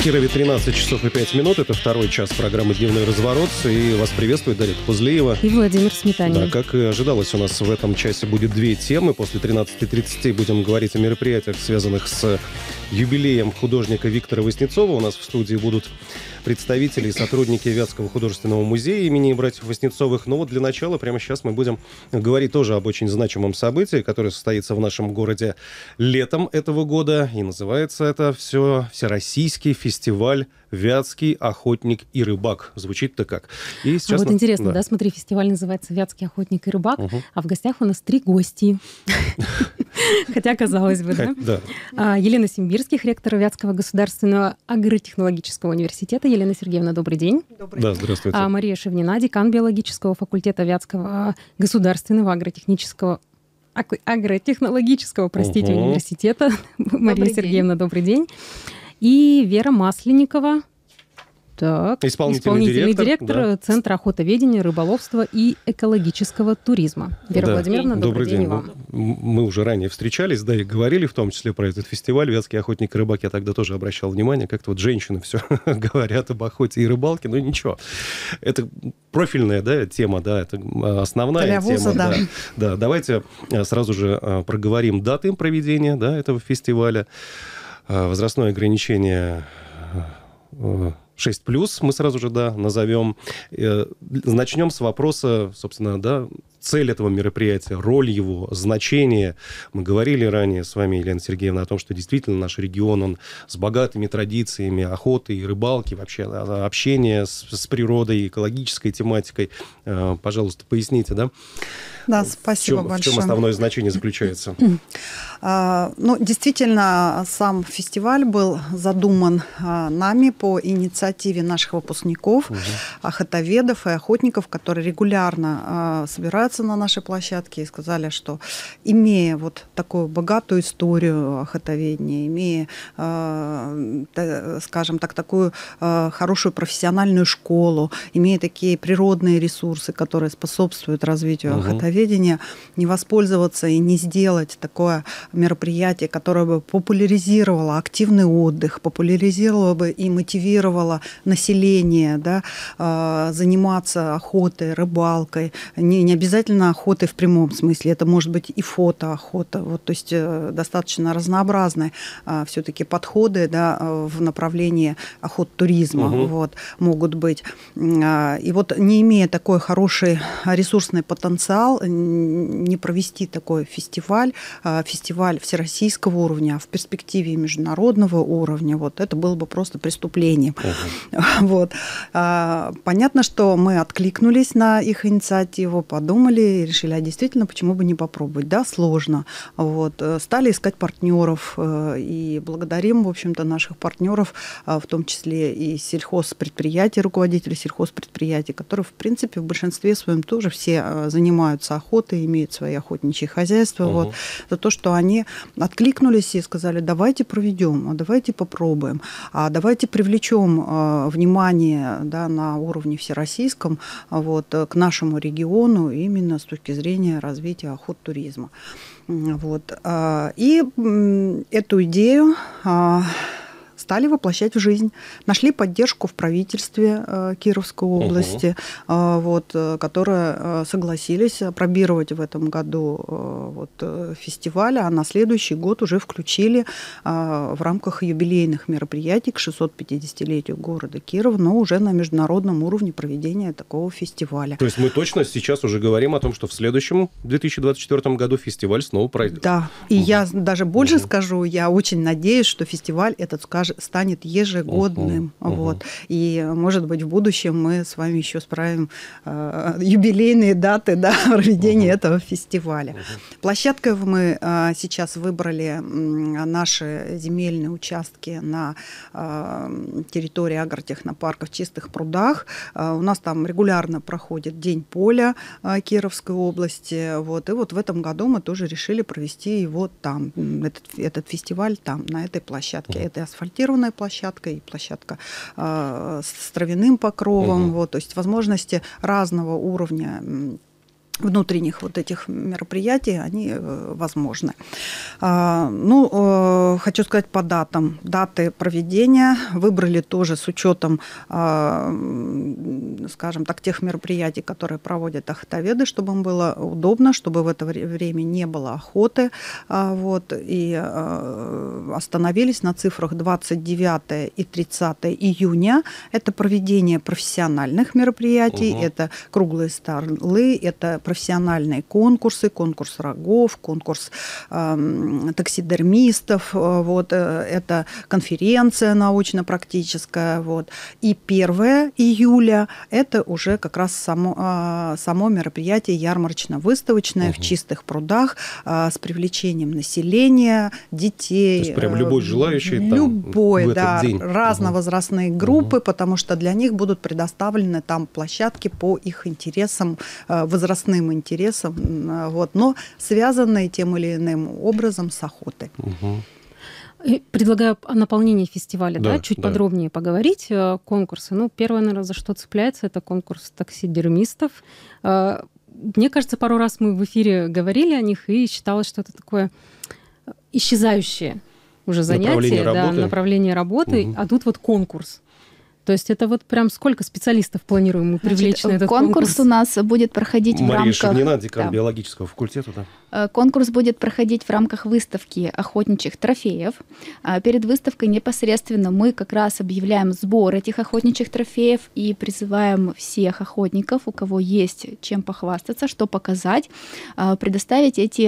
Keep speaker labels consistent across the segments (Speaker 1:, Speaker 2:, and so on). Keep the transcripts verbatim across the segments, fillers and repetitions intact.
Speaker 1: Кирове тринадцать часов и пять минут. Это второй час программы «Дневной разворот». И вас приветствует Дарья Пузлиева.
Speaker 2: И Владимир Сметанин.
Speaker 1: Да, как и ожидалось, у нас в этом часе будет две темы. После тринадцати тридцати будем говорить о мероприятиях, связанных с юбилеем художника Виктора Васнецова. У нас в студии будут представители и сотрудники Вятского художественного музея имени братьев Васнецовых. Но вот для начала прямо сейчас мы будем говорить тоже об очень значимом событии, которое состоится в нашем городе летом этого года. И называется это все Всероссийский фестиваль «Вятский охотник и рыбак». Звучит-то как? И сейчас
Speaker 2: а вот
Speaker 1: на...
Speaker 2: интересно, да.
Speaker 1: да,
Speaker 2: смотри, фестиваль называется «Вятский охотник и рыбак»,
Speaker 1: угу.
Speaker 2: а в гостях у нас три гости. Хотя, казалось бы, да. Елена Симбирских, ректор Вятского государственного агротехнологического университета. Елена Сергеевна, добрый день.
Speaker 3: Добрый
Speaker 1: да,
Speaker 3: день.
Speaker 1: Здравствуйте.
Speaker 2: Мария Шевнина, декан биологического факультета Вятского государственного агротехнического агротехнологического, простите,
Speaker 1: угу.
Speaker 2: университета. Мария
Speaker 3: Добрый
Speaker 2: Сергеевна, день. Добрый день. И Вера Масленникова, так,
Speaker 1: исполнительный,
Speaker 2: исполнительный
Speaker 1: директор,
Speaker 2: директор
Speaker 1: да.
Speaker 2: Центра охотоведения, рыболовства и экологического туризма. Вера
Speaker 1: да.
Speaker 2: Владимировна, добрый, добрый день, день вам.
Speaker 1: Мы уже ранее встречались, да, и говорили в том числе про этот фестиваль «Вятский охотник и рыбак». Я тогда тоже обращал внимание, как-то вот женщины все говорят об охоте и рыбалке, но ничего. Это профильная, да, тема, да, это основная
Speaker 3: Для
Speaker 1: тема.
Speaker 3: вуза, да.
Speaker 1: Да. Да, давайте сразу же проговорим даты проведения, да, этого фестиваля. Возрастное ограничение шесть плюс, мы сразу же, да, назовем. Начнем с вопроса, собственно, да, цель этого мероприятия, роль его, значение. Мы говорили ранее с вами, Елена Сергеевна, о том, что действительно наш регион, он с богатыми традициями охоты и рыбалки, вообще общения с, с природой, экологической тематикой. Пожалуйста, поясните, да?
Speaker 3: Да, спасибо
Speaker 1: в чем,
Speaker 3: большое.
Speaker 1: В чем основное значение заключается?
Speaker 3: А, ну, действительно, сам фестиваль был задуман а, нами по инициативе наших выпускников, угу. охотоведов и охотников, которые регулярно а, собираются на нашей площадке и сказали, что имея вот такую богатую историю охотоведения, имея, а, та, скажем так, такую а, хорошую профессиональную школу, имея такие природные ресурсы, которые способствуют развитию угу. охотоведения, не воспользоваться и не сделать такое мероприятие, которое бы популяризировало активный отдых, популяризировало бы и мотивировало население, да, заниматься охотой, рыбалкой. Не, не обязательно охотой в прямом смысле, это может быть и фотоохота. Вот, то есть достаточно разнообразные все-таки подходы, да, в направлении охот-туризма угу. вот, могут быть. И вот не имея такой хороший ресурсный потенциал, не провести такой фестиваль, фестиваль всероссийского уровня, а в перспективе международного уровня, вот это было бы просто преступлением. Uh-huh. Вот. Понятно, что мы откликнулись на их инициативу, подумали и решили, а действительно, почему бы не попробовать? Да, сложно. Вот. Стали искать партнеров и благодарим, в общем-то, наших партнеров, в том числе и сельхозпредприятий, руководителей сельхозпредприятий, которые, в принципе, в большинстве своем тоже все занимаются охотой, имеют свои охотничьи хозяйства, угу. вот, за то, что они откликнулись и сказали, давайте проведем, давайте попробуем, а давайте привлечем э, внимание, да, на уровне всероссийском вот, к нашему региону именно с точки зрения развития охот-туризма. Вот. И эту идею стали воплощать в жизнь. Нашли поддержку в правительстве э, Кировской области, uh-huh. э, вот, которые э, согласились опробировать в этом году э, вот, э, фестиваль, а на следующий год уже включили э, в рамках юбилейных мероприятий к шестисот пятидесятилетию города Кирова, но уже на международном уровне проведения такого фестиваля.
Speaker 1: То есть мы точно сейчас уже говорим о том, что в следующем две тысячи двадцать четвёртом году фестиваль снова пройдет?
Speaker 3: Да, и uh-huh. я даже больше uh-huh. скажу, я очень надеюсь, что фестиваль этот скажет, станет ежегодным. Uh-huh. Вот. Uh-huh. И, может быть, в будущем мы с вами еще справим э, юбилейные даты, да, проведения uh-huh. этого фестиваля. Uh-huh. Площадкой мы э, сейчас выбрали э, наши земельные участки на э, территории агротехнопарка в Чистых прудах. Э, у нас там регулярно проходит День поля э, Кировской области. Вот. И вот в этом году мы тоже решили провести его там, этот, этот фестиваль там, на этой площадке. Uh-huh. Это асфальтированная площадка и площадка э, с травяным покровом. Uh-huh. Вот, то есть возможности разного уровня внутренних вот этих мероприятий, они возможны. Ну, хочу сказать по датам. Даты проведения выбрали тоже с учетом, скажем так, тех мероприятий, которые проводят охотоведы, чтобы им было удобно, чтобы в это время не было охоты. Вот, и остановились на цифрах двадцать девятое и тридцатое июня. Это проведение профессиональных мероприятий, угу. это круглые столы, это профессиональные конкурсы, конкурс рогов, конкурс э, таксидермистов, вот, это конференция научно-практическая. Вот. И первое июля это уже как раз само, э, само мероприятие ярмарочно-выставочное угу. в Чистых прудах э, с привлечением населения, детей.
Speaker 1: То есть прям любой желающий
Speaker 3: любой,
Speaker 1: там, в
Speaker 3: да,
Speaker 1: этот день.
Speaker 3: разновозрастные угу. группы, потому что для них будут предоставлены там площадки по их интересам, возрастным интересам, вот, но связанные тем или иным образом с охотой.
Speaker 2: Угу. Предлагаю о наполнении фестиваля, да, да чуть да. подробнее поговорить. Конкурсы. Ну, первое, наверное, за что цепляется, это конкурс таксидермистов. Мне кажется, пару раз мы в эфире говорили о них, и считалось, что это такое исчезающее уже занятие, направление да, работы, направление работы угу. а тут вот конкурс. То есть это вот прям сколько специалистов планируем мы привлечь Значит, на этот конкурс?
Speaker 4: Конкурс у нас будет проходить
Speaker 1: Мария
Speaker 4: в рамках...
Speaker 1: Шагнина, декан
Speaker 4: да.
Speaker 1: биологического факультета. Да.
Speaker 4: Конкурс будет проходить в рамках выставки охотничьих трофеев. Перед выставкой непосредственно мы как раз объявляем сбор этих охотничьих трофеев и призываем всех охотников, у кого есть чем похвастаться, что показать, предоставить эти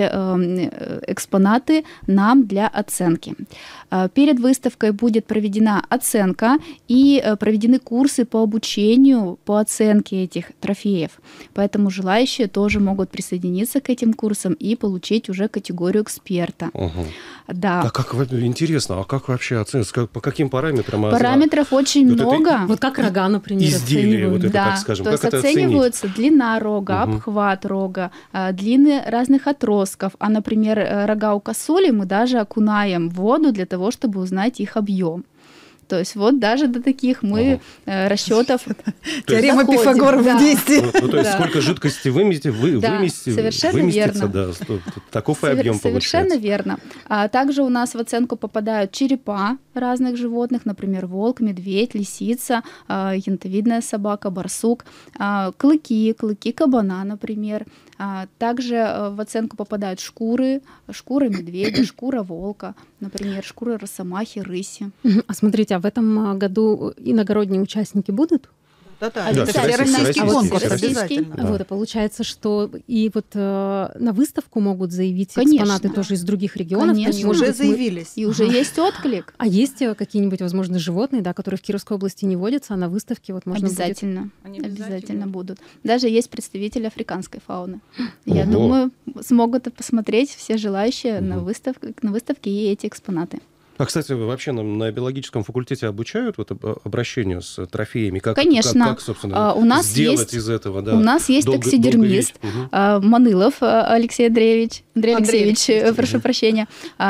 Speaker 4: экспонаты нам для оценки. Перед выставкой будет проведена оценка и проведены курсы по обучению, по оценке этих трофеев. Поэтому желающие тоже могут присоединиться к этим курсам и получить уже категорию эксперта.
Speaker 1: Угу.
Speaker 4: Да.
Speaker 1: А как интересно, а как вообще оценка? По каким параметрам?
Speaker 4: Параметров очень
Speaker 1: вот
Speaker 4: много.
Speaker 2: Вот как рога, например,
Speaker 1: изделия, вот это,
Speaker 4: да.
Speaker 1: так скажем.
Speaker 4: То
Speaker 1: как
Speaker 4: есть
Speaker 1: это
Speaker 4: оцениваются
Speaker 1: оценить?
Speaker 4: Длина рога,
Speaker 1: угу.
Speaker 4: обхват рога, длины разных отростков. А, например, рога у косули мы даже окунаем в воду для того, чтобы узнать их объем. То есть вот даже до таких мы ага. расчетов
Speaker 3: Теорема Пифагора в действии.
Speaker 1: Ну, то есть сколько жидкости выместите, вы,
Speaker 4: да,
Speaker 1: выместите,
Speaker 4: совершенно
Speaker 1: выместится,
Speaker 4: верно.
Speaker 1: Да, таков и объем
Speaker 4: Совершенно
Speaker 1: получается.
Speaker 4: Совершенно верно. А также у нас в оценку попадают черепа разных животных, например, волк, медведь, лисица, янтовидная собака, барсук, клыки, клыки кабана, например. Также в оценку попадают шкуры, шкура медведя, шкура волка, например, шкура росомахи, рыси.
Speaker 2: А смотрите, а в этом году иногородние участники будут?
Speaker 3: Да-да,
Speaker 4: всероссийский
Speaker 3: конкурс
Speaker 4: обязательно.
Speaker 2: Да. Вот, и получается, что и вот э, на выставку могут заявить
Speaker 4: Конечно.
Speaker 2: экспонаты тоже из других регионов.
Speaker 4: Конечно.
Speaker 3: Они уже заявились.
Speaker 4: И уже есть отклик.
Speaker 2: А есть какие-нибудь, возможно, животные, да, которые в Кировской области не водятся, а на выставке вот можно
Speaker 4: обязательно.
Speaker 2: будет...
Speaker 4: Они обязательно. Обязательно будут. Даже есть представители африканской фауны.
Speaker 1: Ого.
Speaker 4: Я думаю, смогут посмотреть все желающие угу. на, выставке, на выставке и эти экспонаты.
Speaker 1: А, кстати, вообще на, на биологическом факультете обучают вот обращению с трофеями? Как,
Speaker 4: Конечно.
Speaker 1: Как, как собственно,
Speaker 4: а, у нас
Speaker 1: сделать
Speaker 4: есть,
Speaker 1: из этого? Да,
Speaker 4: у нас есть
Speaker 1: долго,
Speaker 4: таксидермист
Speaker 1: угу.
Speaker 4: Манылов Алексей Андреевич, Андрей, Андрей Алексеевич, Алексеевич, прошу угу. прощения.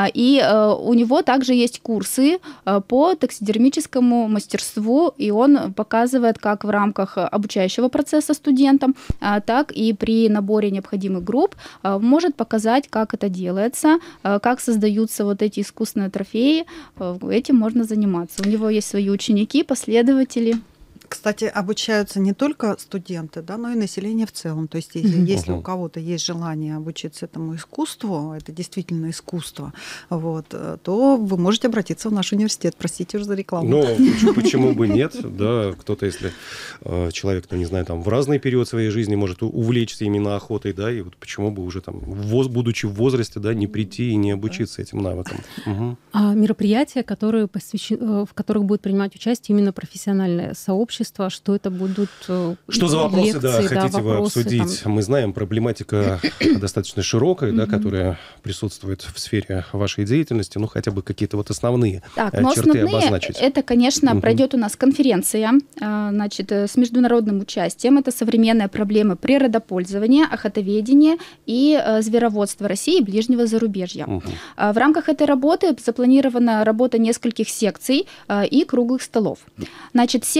Speaker 4: И у него также есть курсы по таксидермическому мастерству, и он показывает как в рамках обучающего процесса студентам, так и при наборе необходимых групп может показать, как это делается, как создаются вот эти искусственные трофеи. Этим можно заниматься. У него есть свои ученики, последователи.
Speaker 3: Кстати, обучаются не только студенты, да, но и население в целом. То есть, если, mm-hmm. если у кого-то есть желание обучиться этому искусству, это действительно искусство, вот, то вы можете обратиться в наш университет. Простите уже за рекламу.
Speaker 1: Ну, почему бы нет? Да, кто-то, если человек, ну, не знаю, там, в разный период своей жизни может увлечься именно охотой, да, и вот почему бы уже там, будучи в возрасте, да, не прийти и не обучиться этим навыкам. Угу.
Speaker 2: А мероприятия, которые посвящены, в которых будет принимать участие именно профессиональное сообщество, что это будут
Speaker 1: Что за вопросы, лекции, да, хотите да, вы вопросы, обсудить? Там... Мы знаем, проблематика достаточно широкая, да, которая присутствует в сфере вашей деятельности, ну, хотя бы какие-то вот основные
Speaker 4: так,
Speaker 1: черты
Speaker 4: но основные,
Speaker 1: обозначить.
Speaker 4: Это, конечно, угу. пройдет у нас конференция, значит, с международным участием. Это современные проблемы природопользования, охотоведения и звероводства России и ближнего зарубежья. Угу. В рамках этой работы запланирована работа нескольких секций и круглых столов. Значит, секции традиционные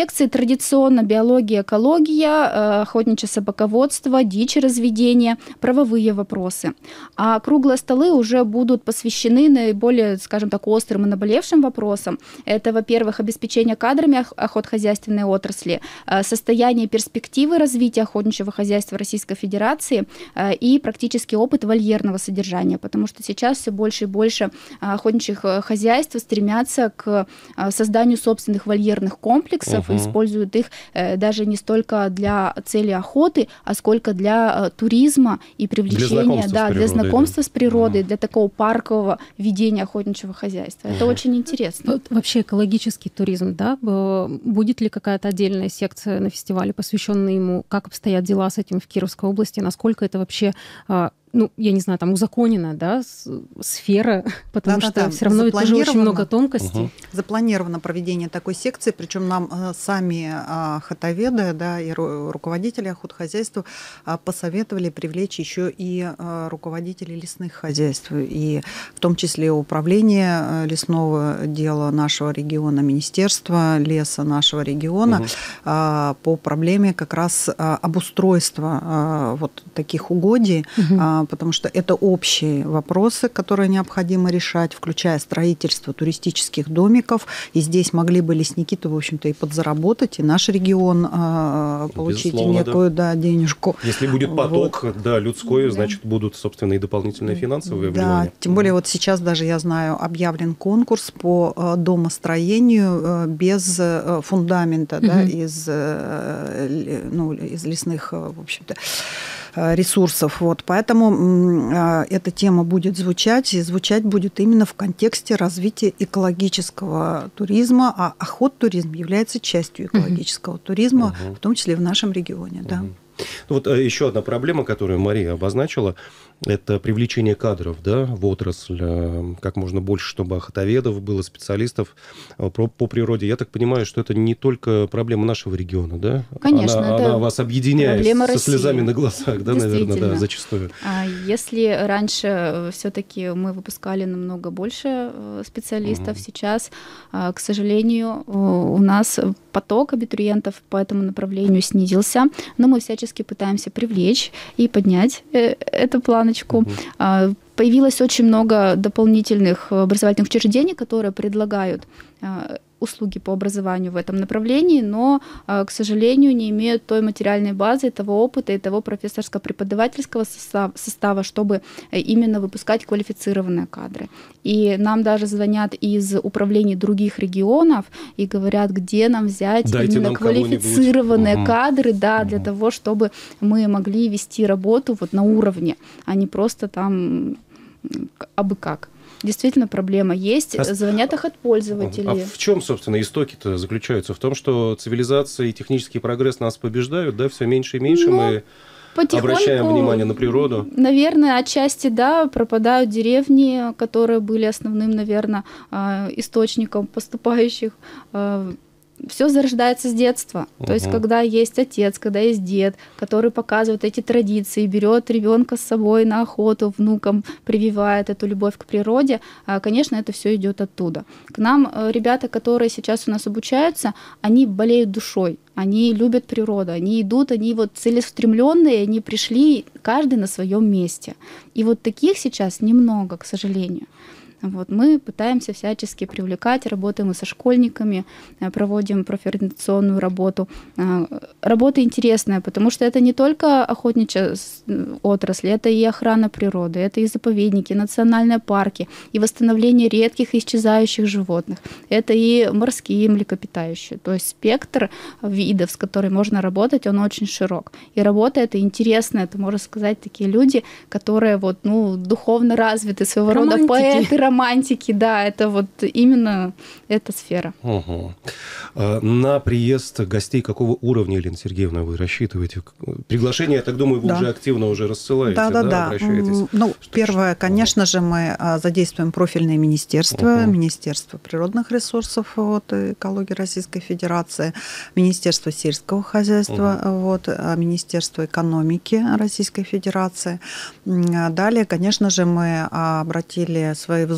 Speaker 4: традиционно биология, экология, охотничье собаководство, дичеразведение, правовые вопросы. А круглые столы уже будут посвящены наиболее, скажем так, острым и наболевшим вопросам. Это, во-первых, обеспечение кадрами охотхозяйственной отрасли, состояние перспективы развития охотничьего хозяйства Российской Федерации и практический опыт вольерного содержания, потому что сейчас все больше и больше охотничьих хозяйств стремятся к созданию собственных вольерных комплексов uh-huh. и используют их даже не столько для цели охоты, а сколько для туризма и привлечения, для знакомства, да, с, природой, для знакомства да. с природой, uh-huh. для такого паркового ведения охотничьего хозяйства. Uh-huh. Это очень интересно.
Speaker 2: Вот вообще экологический туризм, да? Будет ли какая-то отдельная секция на фестивале, посвященная ему? Как обстоят дела с этим в Кировской области? Насколько это вообще, ну, я не знаю, там узаконена, да, сфера, потому да, что да, все равно это тоже очень много тонкостей. Угу.
Speaker 3: Запланировано проведение такой секции, причем нам сами охотоведы, да, и руководители охотхозяйства посоветовали привлечь еще и руководителей лесных хозяйств, и в том числе управление лесного дела нашего региона, Министерство леса нашего региона угу. по проблеме как раз обустройства вот таких угодий, угу. потому что это общие вопросы, которые необходимо решать, включая строительство туристических домиков. И здесь могли бы лесники-то, в общем-то, и подзаработать, и наш регион э, получить некую да. Да, денежку.
Speaker 1: Если будет поток, вот. да, людской, да. значит, будут, собственно, и дополнительные финансовые
Speaker 3: да,
Speaker 1: вливания.
Speaker 3: Тем более вот сейчас даже, я знаю, объявлен конкурс по э, домостроению э, без э, фундамента, угу. да, из, э, ну, из лесных, в общем-то, ресурсов. Вот. Поэтому э, эта тема будет звучать, и звучать будет именно в контексте развития экологического туризма, а охоттуризм является частью экологического uh-huh. туризма, uh-huh. в том числе в нашем регионе. Uh-huh. Да.
Speaker 1: Вот еще одна проблема, которую Мария обозначила, это привлечение кадров, да, в отрасль, как можно больше, чтобы охотоведов было, специалистов по, по природе. Я так понимаю, что это не только проблема нашего региона, да?
Speaker 4: Конечно.
Speaker 1: Она,
Speaker 4: это
Speaker 1: она вас объединяет со
Speaker 4: России.
Speaker 1: слезами на глазах, да, наверное, да, зачастую.
Speaker 4: А если раньше все-таки мы выпускали намного больше специалистов, mm-hmm. сейчас, к сожалению, у нас поток абитуриентов по этому направлению снизился, но мы всячески пытаемся привлечь и поднять эту планочку. Uh-huh. Появилось очень много дополнительных образовательных учреждений, которые предлагают услуги по образованию в этом направлении, но, к сожалению, не имеют той материальной базы, того опыта и того профессорско-преподавательского состава, чтобы именно выпускать квалифицированные кадры. И нам даже звонят из управлений других регионов и говорят, где нам взять
Speaker 1: Дайте
Speaker 4: именно
Speaker 1: нам
Speaker 4: квалифицированные
Speaker 1: угу.
Speaker 4: кадры, да,
Speaker 1: угу.
Speaker 4: для того, чтобы мы могли вести работу вот на уровне, а не просто там абы как. Действительно, проблема есть. А, звонят охотпользователи.
Speaker 1: А в чем, собственно, истоки-то заключаются? В том, что цивилизация и технический прогресс нас побеждают, да, все меньше и меньше ну, мы обращаем внимание на природу?
Speaker 4: Наверное, отчасти, да, пропадают деревни, которые были основным, наверное, источником поступающих. Все зарождается с детства. Uh-huh. То есть, когда есть отец, когда есть дед, который показывает эти традиции, берет ребенка с собой на охоту, внукам прививает эту любовь к природе, конечно, это все идет оттуда. К нам ребята, которые сейчас у нас обучаются, они болеют душой, они любят природу, они идут, они вот целеустремленные, они пришли каждый на своем месте. И вот таких сейчас немного, к сожалению. Вот, мы пытаемся всячески привлекать, работаем и со школьниками, проводим профориентационную работу. Работа интересная, потому что это не только охотничья отрасль, это и охрана природы, это и заповедники, и национальные парки, и восстановление редких и исчезающих животных, это и морские млекопитающие. То есть спектр видов, с которыми можно работать, он очень широк. И работа эта интересная, это, можно сказать, такие люди, которые вот, ну, духовно развиты, своего рода поэты, романтики, да, это вот именно эта сфера.
Speaker 1: Угу. На приезд гостей какого уровня, Елена Сергеевна, вы рассчитываете? Приглашение, я так думаю, вы да. уже активно уже рассылаете, да, да, да, обращаетесь?
Speaker 3: Ну, что, первое, что? конечно же, мы задействуем профильные министерства, угу. Министерство природных ресурсов, вот, экологии Российской Федерации, Министерство сельского хозяйства, угу. вот, Министерство экономики Российской Федерации. Далее, конечно же, мы обратили свои взоры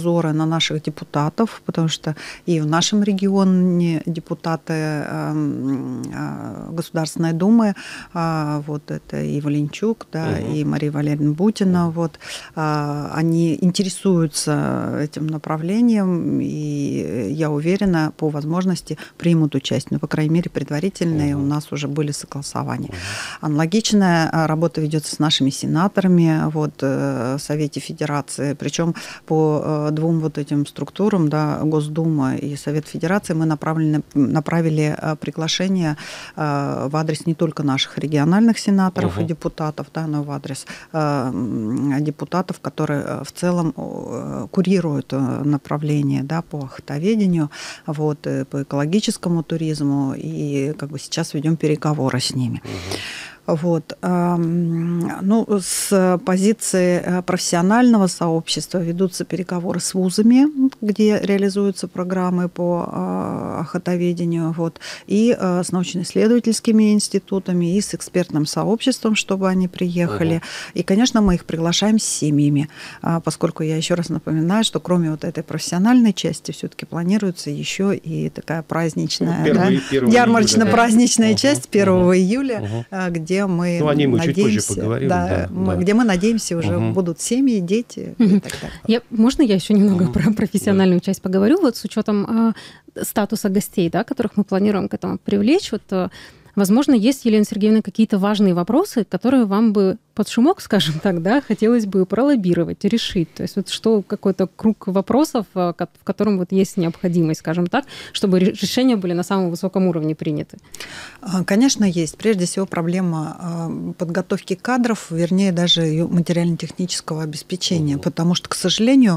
Speaker 3: взоры на наших депутатов, потому что и в нашем регионе депутаты Государственной Думы, вот это и Валенчук, да, угу. и Мария Валерьевна Бутина, вот, они интересуются этим направлением, и я уверена, по возможности примут участие. Ну, по крайней мере, предварительные угу. у нас уже были согласования. Угу. Аналогичная работа ведется с нашими сенаторами вот, в Совете Федерации, причем по двум вот этим структурам, да, Госдума и Совет Федерации, мы направили, направили приглашение в адрес не только наших региональных сенаторов угу. и депутатов, да, но в адрес депутатов, которые в целом курируют направление, да, по охотоведению, вот, по экологическому туризму, и как бы сейчас ведем переговоры с ними. Угу. Вот. Ну, с позиции профессионального сообщества ведутся переговоры с вузами, где реализуются программы по охотоведению, вот, и с научно-исследовательскими институтами, и с экспертным сообществом, чтобы они приехали. Угу. И, конечно, мы их приглашаем с семьями, поскольку я еще раз напоминаю, что кроме вот этой профессиональной части все-таки планируется еще и такая праздничная, ну, да, ярмарочно-праздничная да. часть первого угу. июля, угу. где где мы,
Speaker 1: ну, они мы
Speaker 3: надеемся,
Speaker 1: чуть позже поговорим,
Speaker 3: да,
Speaker 1: да,
Speaker 3: мы,
Speaker 1: да.
Speaker 3: где мы надеемся уже угу. будут семьи, дети угу. и так далее.
Speaker 2: Я, можно я еще немного угу. про профессиональную да. часть поговорю, вот с учетом э, статуса гостей, да, которых мы планируем к этому привлечь, вот, э, возможно, есть, Елена Сергеевна, какие-то важные вопросы, которые вам бы под шумок, скажем так, да, хотелось бы пролоббировать, решить. То есть вот что какой-то круг вопросов, в котором вот есть необходимость, скажем так, чтобы решения были на самом высоком уровне приняты?
Speaker 3: Конечно, есть. Прежде всего проблема подготовки кадров, вернее, даже ее материально-технического обеспечения, угу. потому что, к сожалению,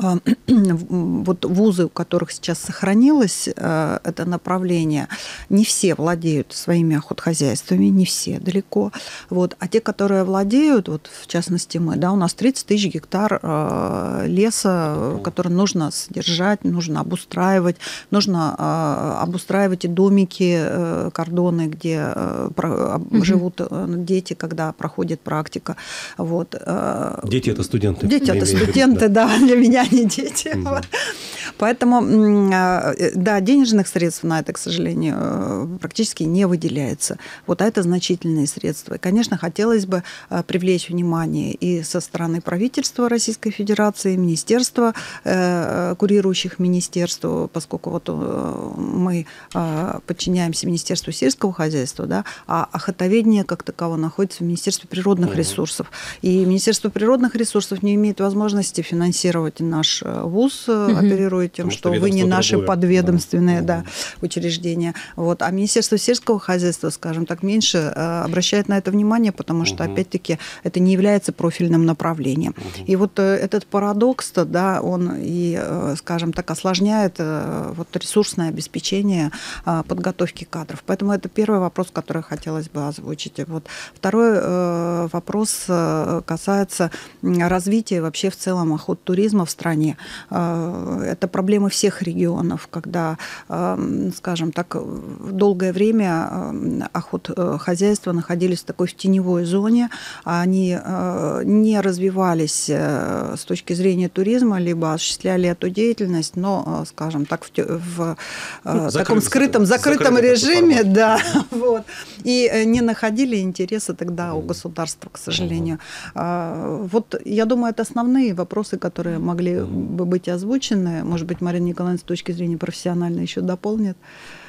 Speaker 3: вот вузы, у которых сейчас сохранилось это направление, не все владеют своими охотхозяйствами, не все далеко. Вот. А те, которые владеют, владеют, вот в частности мы, да, у нас тридцать тысяч гектар э, леса, который нужно содержать, нужно обустраивать, нужно э, обустраивать и домики, э, кордоны, где э, про, mm-hmm. живут э, дети, когда проходит практика. Вот, э,
Speaker 1: дети – это студенты.
Speaker 3: Дети – это студенты, да. да, для меня не дети. Mm-hmm. Вот. Поэтому, э, да, денежных средств на это, к сожалению, э, практически не выделяется. Вот, а это значительные средства. И, конечно, хотелось бы привлечь внимание и со стороны правительства Российской Федерации, министерства, э, курирующих министерств, поскольку вот мы э, подчиняемся Министерству сельского хозяйства, да, а охотоведение как таково находится в Министерстве природных mm-hmm. ресурсов. И Министерство природных ресурсов не имеет возможности финансировать наш вуз, mm-hmm. оперируя тем, что, что вы не наши другое. подведомственные да. Да, учреждения. Вот. А Министерство сельского хозяйства, скажем так, меньше э, обращает на это внимание, потому что, mm-hmm. опять-таки, это не является профильным направлением. Угу. И вот этот парадокс, да, он и, скажем так, осложняет вот ресурсное обеспечение подготовки кадров. Поэтому это первый вопрос, который хотелось бы озвучить. Вот. Второй вопрос касается развития вообще в целом охоттуризма в стране. Это проблемы всех регионов, когда, скажем так, долгое время охотхозяйства находились в такой в теневой зоне, они не развивались с точки зрения туризма, либо осуществляли эту деятельность, но, скажем так, в, в ну, таком скрытом, закрытом режиме, да, вот, и не находили интереса тогда у государства, к сожалению. Uh-huh. Вот, я думаю, это основные вопросы, которые могли бы быть озвучены. Может быть, Марина Николаевна с точки зрения профессиональной еще дополнит.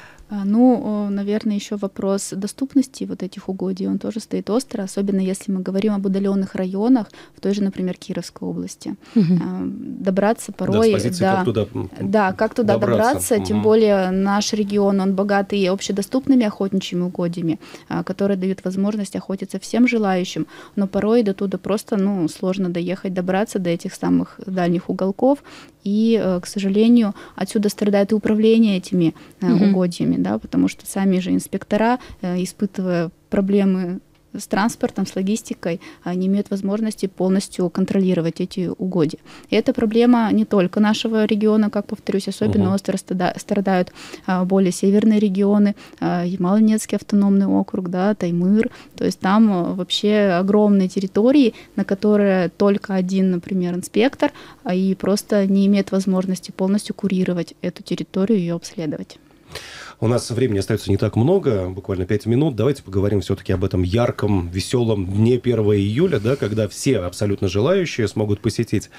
Speaker 4: Ну, наверное, еще вопрос доступности вот этих угодий, он тоже стоит остро, особенно если мы говорим об удаленных районах, в той же, например, Кировской области. Угу. Добраться порой...
Speaker 1: Да, с позиции,
Speaker 4: да,
Speaker 1: как туда
Speaker 4: да, как туда добраться, добраться угу. тем более наш регион, он богатый общедоступными охотничьими угодьями, которые дают возможность охотиться всем желающим, но порой до туда просто, ну, сложно доехать, добраться до этих самых дальних уголков, и, к сожалению, отсюда страдает и управление этими угу. угодьями, да, потому что сами же инспектора, испытывая проблемы с транспортом, с логистикой не имеют возможности полностью контролировать эти угодья. И это проблема не только нашего региона, как повторюсь, особенно угу. остро страдают более северные регионы, Ямало-Ненецкий автономный округ, да, Таймыр. То есть там вообще огромные территории, на которые только один, например, инспектор, и просто не имеет возможности полностью курировать эту территорию и ее обследовать.
Speaker 1: У нас времени остается не так много, буквально пять минут. Давайте поговорим все-таки об этом ярком, веселом дне первого июля, да, когда все абсолютно желающие смогут посетить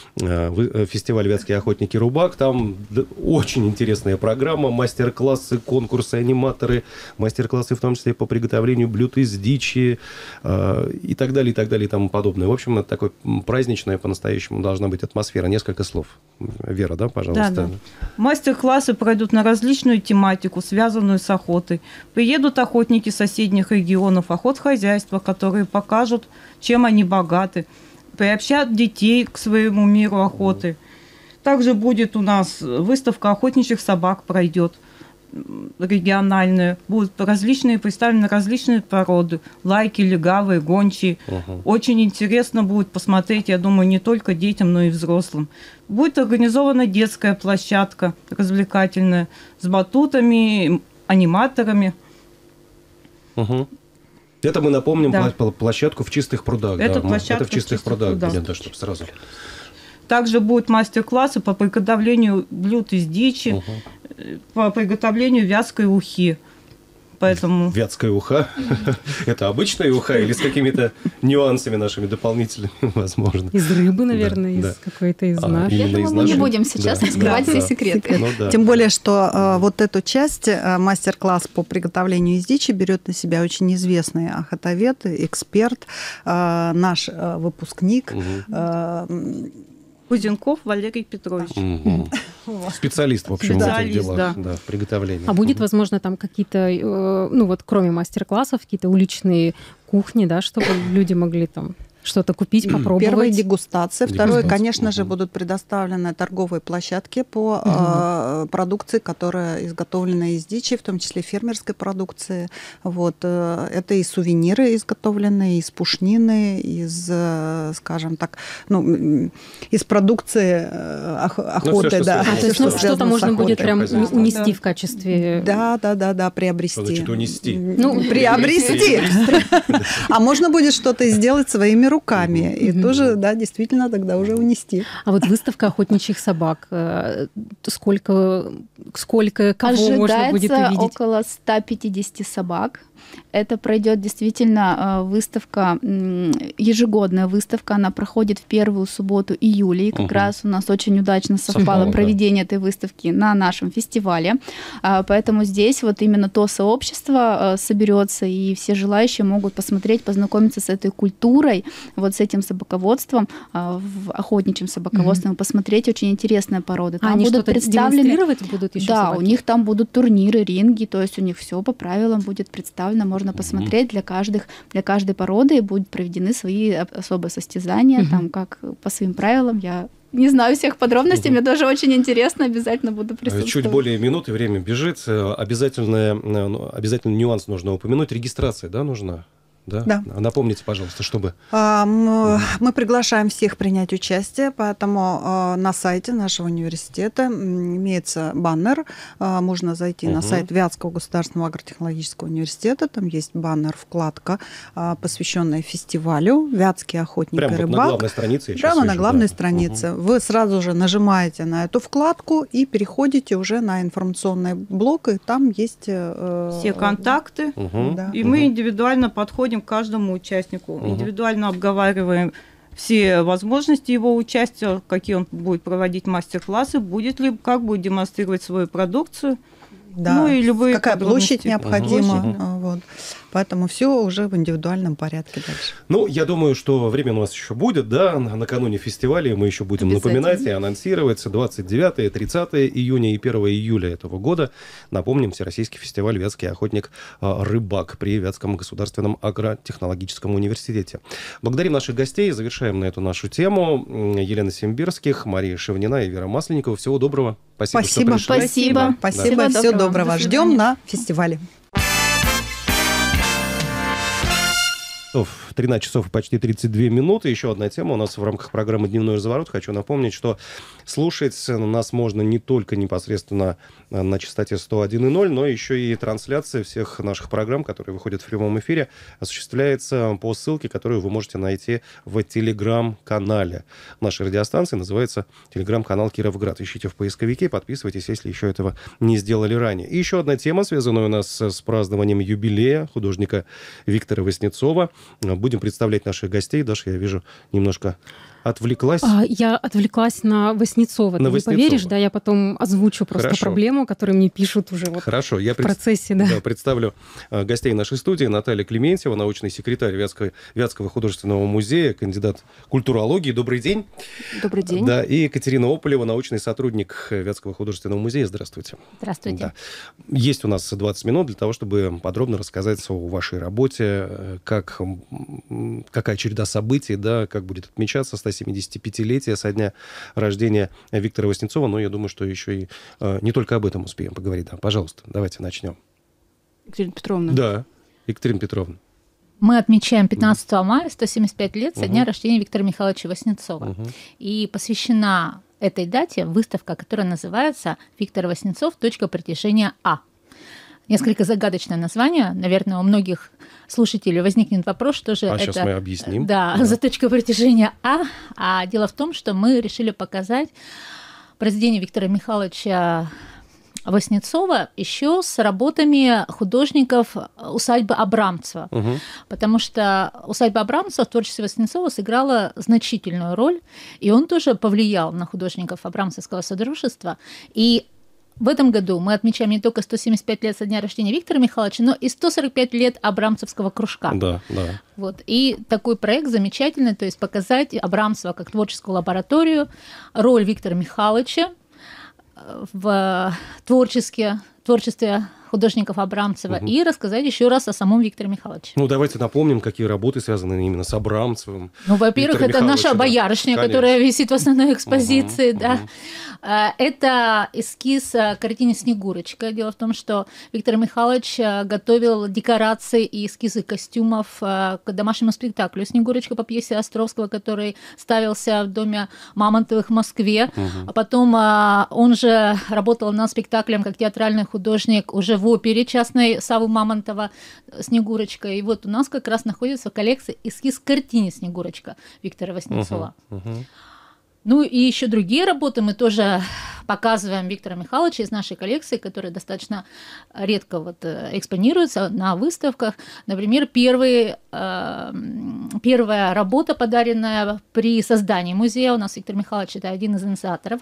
Speaker 1: э, фестиваль «Вятские охотники Рубак». Там очень интересная программа, мастер-классы, конкурсы, аниматоры, мастер-классы в том числе по приготовлению блюд из дичи э, и так далее, и так далее, и тому подобное. В общем, это такой праздничная, по-настоящему должна быть атмосфера. Несколько слов. Вера, да, пожалуйста.
Speaker 5: Да, да. Мастер-классы пройдут на различную тематику, связанную с охотой. Приедут охотники соседних регионов, охотхозяйства, которые покажут, чем они богаты, приобщат детей к своему миру охоты. Также будет у нас выставка охотничьих собак, пройдет региональная. Будут различные, представлены различные породы. Лайки, легавые, гончие. Uh-huh. Очень интересно будет посмотреть, я думаю, не только детям, но и взрослым. Будет организована детская площадка развлекательная с батутами, аниматорами.
Speaker 1: Uh-huh. Это мы напомним, да. площадку в Чистых прудах.
Speaker 5: Это,
Speaker 1: да.
Speaker 5: площадка
Speaker 1: Это в Чистых, в чистых прудах,
Speaker 5: прудах.
Speaker 1: Будет, да, чтобы сразу.
Speaker 5: Также будут мастер-классы по приготовлению блюд из дичи, uh-huh. по приготовлению вятской ухи. Поэтому...
Speaker 1: Вятская уха? Это обычная уха или с какими-то нюансами нашими дополнительными, возможно?
Speaker 2: Из рыбы, наверное, из какой-то из нашей.
Speaker 4: Я думаю, мы не будем сейчас раскрывать все секреты.
Speaker 3: Тем более, что вот эту часть, мастер-класс по приготовлению из дичи, берет на себя очень известный охотовед, эксперт, наш выпускник,
Speaker 5: Кузенков Валерий Петрович.
Speaker 1: Угу. Специалист, в общем, в этих делах, да. Да, в приготовлении.
Speaker 2: А будет, возможно, там какие-то, ну вот кроме мастер-классов, какие-то уличные кухни, да, чтобы люди могли там что-то купить, попробовать.
Speaker 3: Первая дегустация. Второе,
Speaker 1: Дегустация.
Speaker 3: конечно же,
Speaker 1: Угу.
Speaker 3: будут предоставлены торговые площадки по угу. э, продукции, которая изготовлена из дичи, в том числе фермерской продукции. Вот. Это и сувениры изготовленные, из пушнины, из, скажем так, ну, из продукции охоты.
Speaker 1: Ну, все,
Speaker 3: да.
Speaker 2: А, то есть, ну, что-то можно будет прям унести да. в качестве...
Speaker 3: Да, да, да, да, приобрести.
Speaker 1: Что значит унести?
Speaker 3: Ну, приобрести. А можно будет что-то сделать своими руками. И mm-hmm. тоже, да, действительно тогда уже унести.
Speaker 2: А вот выставка охотничьих собак, сколько, сколько кого
Speaker 4: ожидается
Speaker 2: можно будет увидеть?
Speaker 4: Около ста пятидесяти собак. Это пройдет действительно выставка, ежегодная выставка, она проходит в первую субботу июля, и как угу. раз у нас очень удачно совпало, совпало проведение да. этой выставки на нашем фестивале. Поэтому здесь вот именно то сообщество соберется, и все желающие могут посмотреть, познакомиться с этой культурой, вот с этим собаководством, охотничьим собаководством, угу. посмотреть очень интересные породы. Там
Speaker 2: а они
Speaker 4: будут
Speaker 2: что-то
Speaker 4: представлены...
Speaker 2: демонстрировать будут еще
Speaker 4: Да,
Speaker 2: собаки?
Speaker 4: У них там будут турниры, ринги, то есть у них все по правилам будет представлено, можно посмотреть для, каждых, для каждой породы, и будут проведены свои особые состязания, uh-huh. там как по своим правилам. Я не знаю всех подробностей, uh-huh. мне тоже очень интересно, обязательно буду присутствовать.
Speaker 1: Чуть более минуты, время бежит. Обязательно, обязательно нюанс нужно упомянуть. Регистрация, да, нужна? Да?
Speaker 3: Да.
Speaker 1: Напомните, пожалуйста, чтобы...
Speaker 3: Мы приглашаем всех принять участие, поэтому на сайте нашего университета имеется баннер. Можно зайти угу. на сайт Вятского государственного агротехнологического университета. Там есть баннер, вкладка, посвященная фестивалю «Вятские охотники
Speaker 1: Прямо
Speaker 3: и рыбак».
Speaker 1: Прямо на главной странице. Я
Speaker 3: Прямо
Speaker 1: вижу,
Speaker 3: на главной
Speaker 1: да.
Speaker 3: странице.
Speaker 1: Угу.
Speaker 3: Вы сразу же нажимаете на эту вкладку и переходите уже на информационный блок, и там есть...
Speaker 5: Все контакты,
Speaker 1: угу.
Speaker 3: да.
Speaker 5: и угу. мы индивидуально подходим к каждому участнику, угу. индивидуально обговариваем все возможности его участия, какие он будет проводить мастер-классы, будет ли, как будет демонстрировать свою продукцию,
Speaker 3: да.
Speaker 5: ну и любые
Speaker 3: какая
Speaker 5: подробности.
Speaker 3: площадь необходима.
Speaker 5: Площадь, да.
Speaker 3: Вот. Поэтому все уже в индивидуальном порядке дальше.
Speaker 1: Ну, я думаю, что время у нас еще будет, да, накануне фестиваля мы еще будем напоминать и анонсировать двадцать девятое, тридцатое июня и первое июля этого года. Напомним, Всероссийский фестиваль «Вятский охотник рыбак» при Вятском государственном агротехнологическом университете. Благодарим наших гостей, завершаем на эту нашу тему. Елена Симбирских, Мария Шевнина и Вера Масленникова. Всего доброго. Спасибо,
Speaker 3: Спасибо.
Speaker 1: что пришли.
Speaker 4: Спасибо.
Speaker 3: Спасибо.
Speaker 4: Да.
Speaker 3: Всего доброго. Ждем на фестивале.
Speaker 1: тринадцать часов и почти тридцать две минуты. Еще одна тема у нас в рамках программы «Дневной разворот». Хочу напомнить, что слушать нас можно не только непосредственно на частоте сто один и ноль, но еще и трансляция всех наших программ, которые выходят в прямом эфире, осуществляется по ссылке, которую вы можете найти в телеграм-канале нашей радиостанции. Называется телеграм-канал «Кировград». Ищите в поисковике, подписывайтесь, если еще этого не сделали ранее. И еще одна тема, связанная у нас с празднованием юбилея художника Виктора Васнецова. Будем представлять наших гостей. Даша, я вижу, немножко отвлеклась.
Speaker 2: А, я отвлеклась на Васнецова.
Speaker 1: На
Speaker 2: Ты
Speaker 1: Васнецова.
Speaker 2: не поверишь, да, я потом озвучу просто
Speaker 1: Хорошо.
Speaker 2: проблему, которую мне пишут уже вот
Speaker 1: Хорошо, я
Speaker 2: в
Speaker 1: пред...
Speaker 2: процессе. Да.
Speaker 1: Да, представлю э, гостей нашей студии. Наталья Клементьева, научный секретарь Вятского, Вятского художественного музея, кандидат культурологии. Добрый день.
Speaker 6: Добрый день.
Speaker 1: Да, и Екатерина Ополева, научный сотрудник Вятского художественного музея. Здравствуйте.
Speaker 4: Здравствуйте.
Speaker 1: Да. Есть у нас двадцать минут для того, чтобы подробно рассказать о вашей работе, как, какая череда событий, да, как будет отмечаться сто семидесятипятилетие со дня рождения Виктора Васнецова. Но я думаю, что еще и э, не только об этом успеем поговорить. Да, пожалуйста, давайте начнем.
Speaker 6: Екатерина Петровна.
Speaker 1: Да, Екатерина Петровна.
Speaker 7: Мы отмечаем пятнадцатого мая сто семьдесят пять лет со
Speaker 1: Угу.
Speaker 7: дня рождения Виктора Михайловича Васнецова.
Speaker 1: Угу.
Speaker 7: И посвящена этой дате выставка, которая называется «Виктор Васнецов. Точка притяжения А». Несколько загадочное название. Наверное, у многих слушателей возникнет вопрос, что же
Speaker 1: А
Speaker 7: это...
Speaker 1: сейчас мы объясним.
Speaker 7: Да,
Speaker 1: Да.
Speaker 7: за точка притяжения А. А дело в том, что мы решили показать произведение Виктора Михайловича Васнецова еще с работами художников усадьбы Абрамцева.
Speaker 1: Угу.
Speaker 7: Потому что усадьба Абрамцева в творчестве Васнецова сыграла значительную роль, и он тоже повлиял на художников Абрамцевского содружества. И в этом году мы отмечаем не только сто семьдесят пять лет со дня рождения Виктора Михайловича, но и сто сорок пять лет Абрамцевского кружка.
Speaker 1: Да, да.
Speaker 7: Вот. И такой проект замечательный, то есть показать Абрамцева как творческую лабораторию, роль Виктора Михайловича в творчестве, творчестве художников Абрамцева,
Speaker 1: Угу.
Speaker 7: и рассказать еще раз о самом Викторе Михайловиче.
Speaker 1: Ну, давайте напомним, какие работы связаны именно с Абрамцевым.
Speaker 7: Ну, во-первых,
Speaker 1: Виктора
Speaker 7: это
Speaker 1: Михайловича,
Speaker 7: наша
Speaker 1: да.
Speaker 7: боярышня,
Speaker 1: Конечно.
Speaker 7: которая висит в основной экспозиции.
Speaker 1: Мгм,
Speaker 7: Да.
Speaker 1: мгм.
Speaker 7: А, Это эскиз к картине «Снегурочка». Дело в том, что Виктор Михайлович а, готовил декорации и эскизы костюмов а, к домашнему спектаклю «Снегурочка» по пьесе Островского, который ставился в доме Мамонтовых в Москве.
Speaker 1: Мгм.
Speaker 7: А потом а, он же работал над спектаклем как театральный художник уже в опере частной Саввы Мамонтова «Снегурочка». И вот у нас как раз находится в коллекции эскиз к картине «Снегурочка» Виктора Васнецова.
Speaker 1: Мгм, мгм.
Speaker 7: Ну и еще другие работы мы тоже показываем Виктора Михайловича из нашей коллекции, которые достаточно редко вот экспонируются на выставках. Например, первый, э, первая работа, подаренная при создании музея. У нас Виктор Михайлович — это один из инициаторов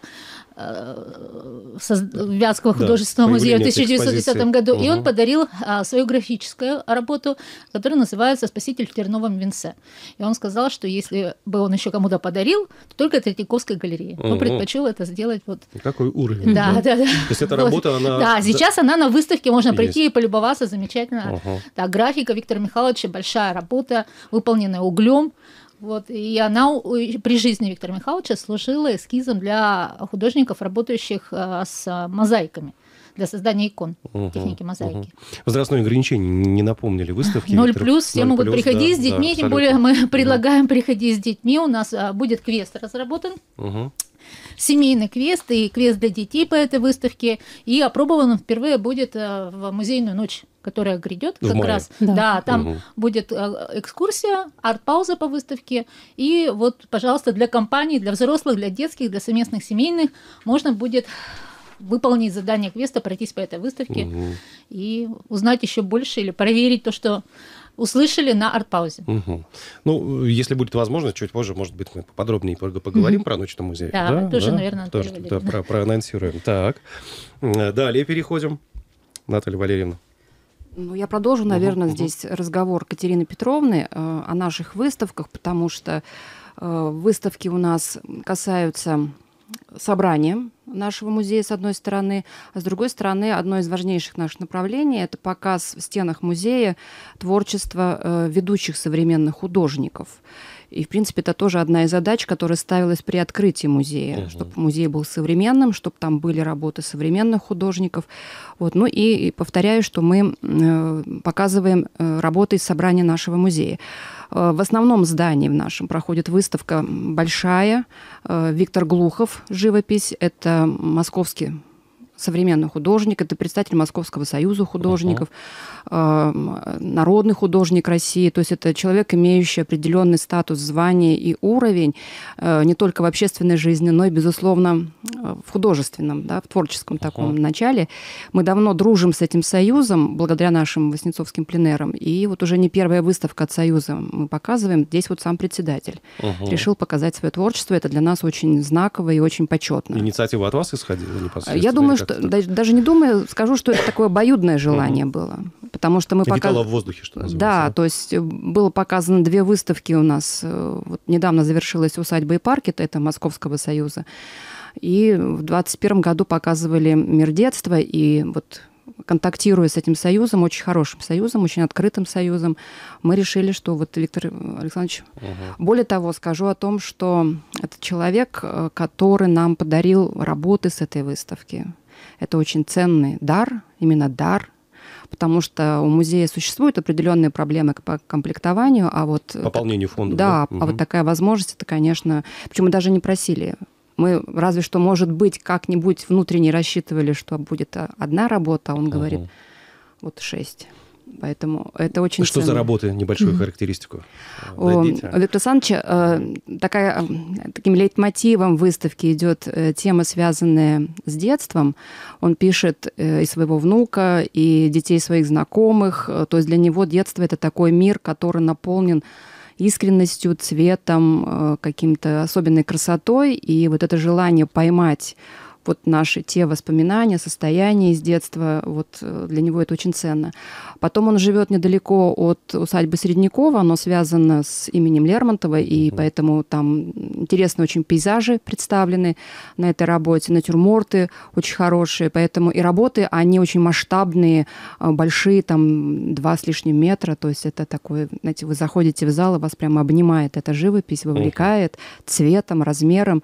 Speaker 7: э, соз... Вятского
Speaker 1: Да,
Speaker 7: художественного музея в
Speaker 1: появление
Speaker 7: тысяча девятьсот десятом году.
Speaker 1: экспозиции.
Speaker 7: И он
Speaker 1: Мгм.
Speaker 7: подарил а, свою графическую работу, которая называется «Спаситель в терновом венце». И он сказал, что если бы он еще кому-то подарил, то только Третьяковской галерее. Он
Speaker 1: Мгм.
Speaker 7: предпочел это сделать вот.
Speaker 1: Какой уровень.
Speaker 7: Да, да, да.
Speaker 1: То есть эта
Speaker 7: Вот.
Speaker 1: работа, она...
Speaker 7: Да, сейчас она на выставке, можно
Speaker 1: Есть.
Speaker 7: прийти и полюбоваться, замечательно.
Speaker 1: Ага.
Speaker 7: Да, графика Виктора Михайловича, большая работа, выполненная углем. Вот, и она у- при жизни Виктора Михайловича служила эскизом для художников, работающих э, с мозаиками, для создания икон,
Speaker 1: Мгм,
Speaker 7: техники мозаики.
Speaker 1: мгм. Возрастное ограничение не напомнили выставки.
Speaker 7: Ноль
Speaker 1: Виктор?
Speaker 7: плюс, все
Speaker 1: Ноль
Speaker 7: могут
Speaker 1: плюс,
Speaker 7: приходить
Speaker 1: да,
Speaker 7: с детьми,
Speaker 1: да,
Speaker 7: тем более
Speaker 1: абсолютно.
Speaker 7: мы предлагаем приходить с детьми. У нас а, будет квест разработан,
Speaker 1: Мгм.
Speaker 7: семейный квест и квест для детей по этой выставке. И опробован он впервые будет а, в музейную ночь, которая грядет
Speaker 1: В
Speaker 7: как
Speaker 1: мае.
Speaker 7: раз.
Speaker 2: Да.
Speaker 7: Да, там
Speaker 1: Мгм.
Speaker 7: будет а, экскурсия, арт-пауза по выставке. И вот, пожалуйста, для компаний, для взрослых, для детских, для совместных семейных можно будет выполнить задание квеста, пройтись по этой выставке
Speaker 1: Мгм.
Speaker 7: и узнать еще больше или проверить то, что услышали на арт-паузе.
Speaker 1: Мгм. Ну, если будет возможность, чуть позже, может быть, мы поподробнее пог- поговорим про ночь на музее.
Speaker 7: Да, тоже, наверное,
Speaker 1: тоже,
Speaker 7: Наталья
Speaker 1: да,
Speaker 7: Валерьевна.
Speaker 1: про- проанонсируем. Так, М, далее переходим. Наталья Валерьевна.
Speaker 6: Ну, я продолжу, наверное,
Speaker 1: Мгм, мгм.
Speaker 6: здесь разговор Катерины Петровны э, о наших выставках, потому что э, выставки у нас касаются собрания нашего музея, с одной стороны, а с другой стороны, одно из важнейших наших направлений – это показ в стенах музея творчества э, ведущих современных художников. И, в принципе, это тоже одна из задач, которая ставилась при открытии музея,
Speaker 1: Мгм.
Speaker 6: чтобы музей был современным, чтобы там были работы современных художников. Вот. Ну и, и повторяю, что мы э, показываем э, работы из собрания нашего музея. В основном здании в нашем проходит выставка большая. Виктор Глухов, живопись, это московский современный художник, это представитель Московского союза художников, uh-huh. э, народный художник России, то есть это человек, имеющий определенный статус, звание и уровень э, не только в общественной жизни, но и, безусловно, в художественном, да, в творческом uh-huh. таком начале. Мы давно дружим с этим союзом, благодаря нашим воснецовским пленерам, и вот уже не первая выставка от союза мы показываем, здесь вот сам председатель uh-huh. решил показать свое творчество, это для нас очень знаково и очень почетно.
Speaker 1: Инициатива от вас исходила непосредственно?
Speaker 6: Я думаю, что даже не думаю, скажу, что это такое обоюдное желание uh-huh. было. Потому что мы
Speaker 1: показывали...
Speaker 6: показ...
Speaker 1: в воздухе, что называется.
Speaker 6: Да, то есть было показано две выставки у нас. Вот недавно завершилась «Усадьба и парки», это Московского союза. И в двадцать первом году показывали «Мир детства». И вот контактируя с этим союзом, очень хорошим союзом, очень открытым союзом, мы решили, что вот Виктор Александрович... Uh-huh. Более того, скажу о том, что это человек, который нам подарил работы с этой выставки. Это очень ценный дар, именно дар, потому что у музея существуют определенные проблемы по комплектованию, а вот...
Speaker 1: Пополнению фонда.
Speaker 6: Да,
Speaker 1: да?
Speaker 6: а угу. вот такая возможность, это, конечно... Причем мы даже не просили. Мы разве что, может быть, как-нибудь внутренне рассчитывали, что будет одна работа, а он угу. говорит, вот шесть. Поэтому это очень
Speaker 1: Что
Speaker 6: ценно.
Speaker 1: за работы? Небольшую mm-hmm. характеристику дадите.
Speaker 6: У Виктора Александровича э, такая, таким лейтмотивом выставки идет э, тема, связанная с детством. Он пишет э, и своего внука, и детей своих знакомых. То есть для него детство — это такой мир, который наполнен искренностью, цветом, э, каким-то особенной красотой. И вот это желание поймать вот наши те воспоминания, состояния из детства, вот для него это очень ценно. Потом он живет недалеко от усадьбы Середнякова, оно связано с именем Лермонтова, и mm-hmm. поэтому там интересные очень пейзажи представлены на этой работе, натюрморты очень хорошие, поэтому и работы, они очень масштабные, большие, там два с лишним метра, то есть это такое, знаете, вы заходите в зал, и вас прямо обнимает эта живопись, вовлекает mm-hmm. цветом, размером,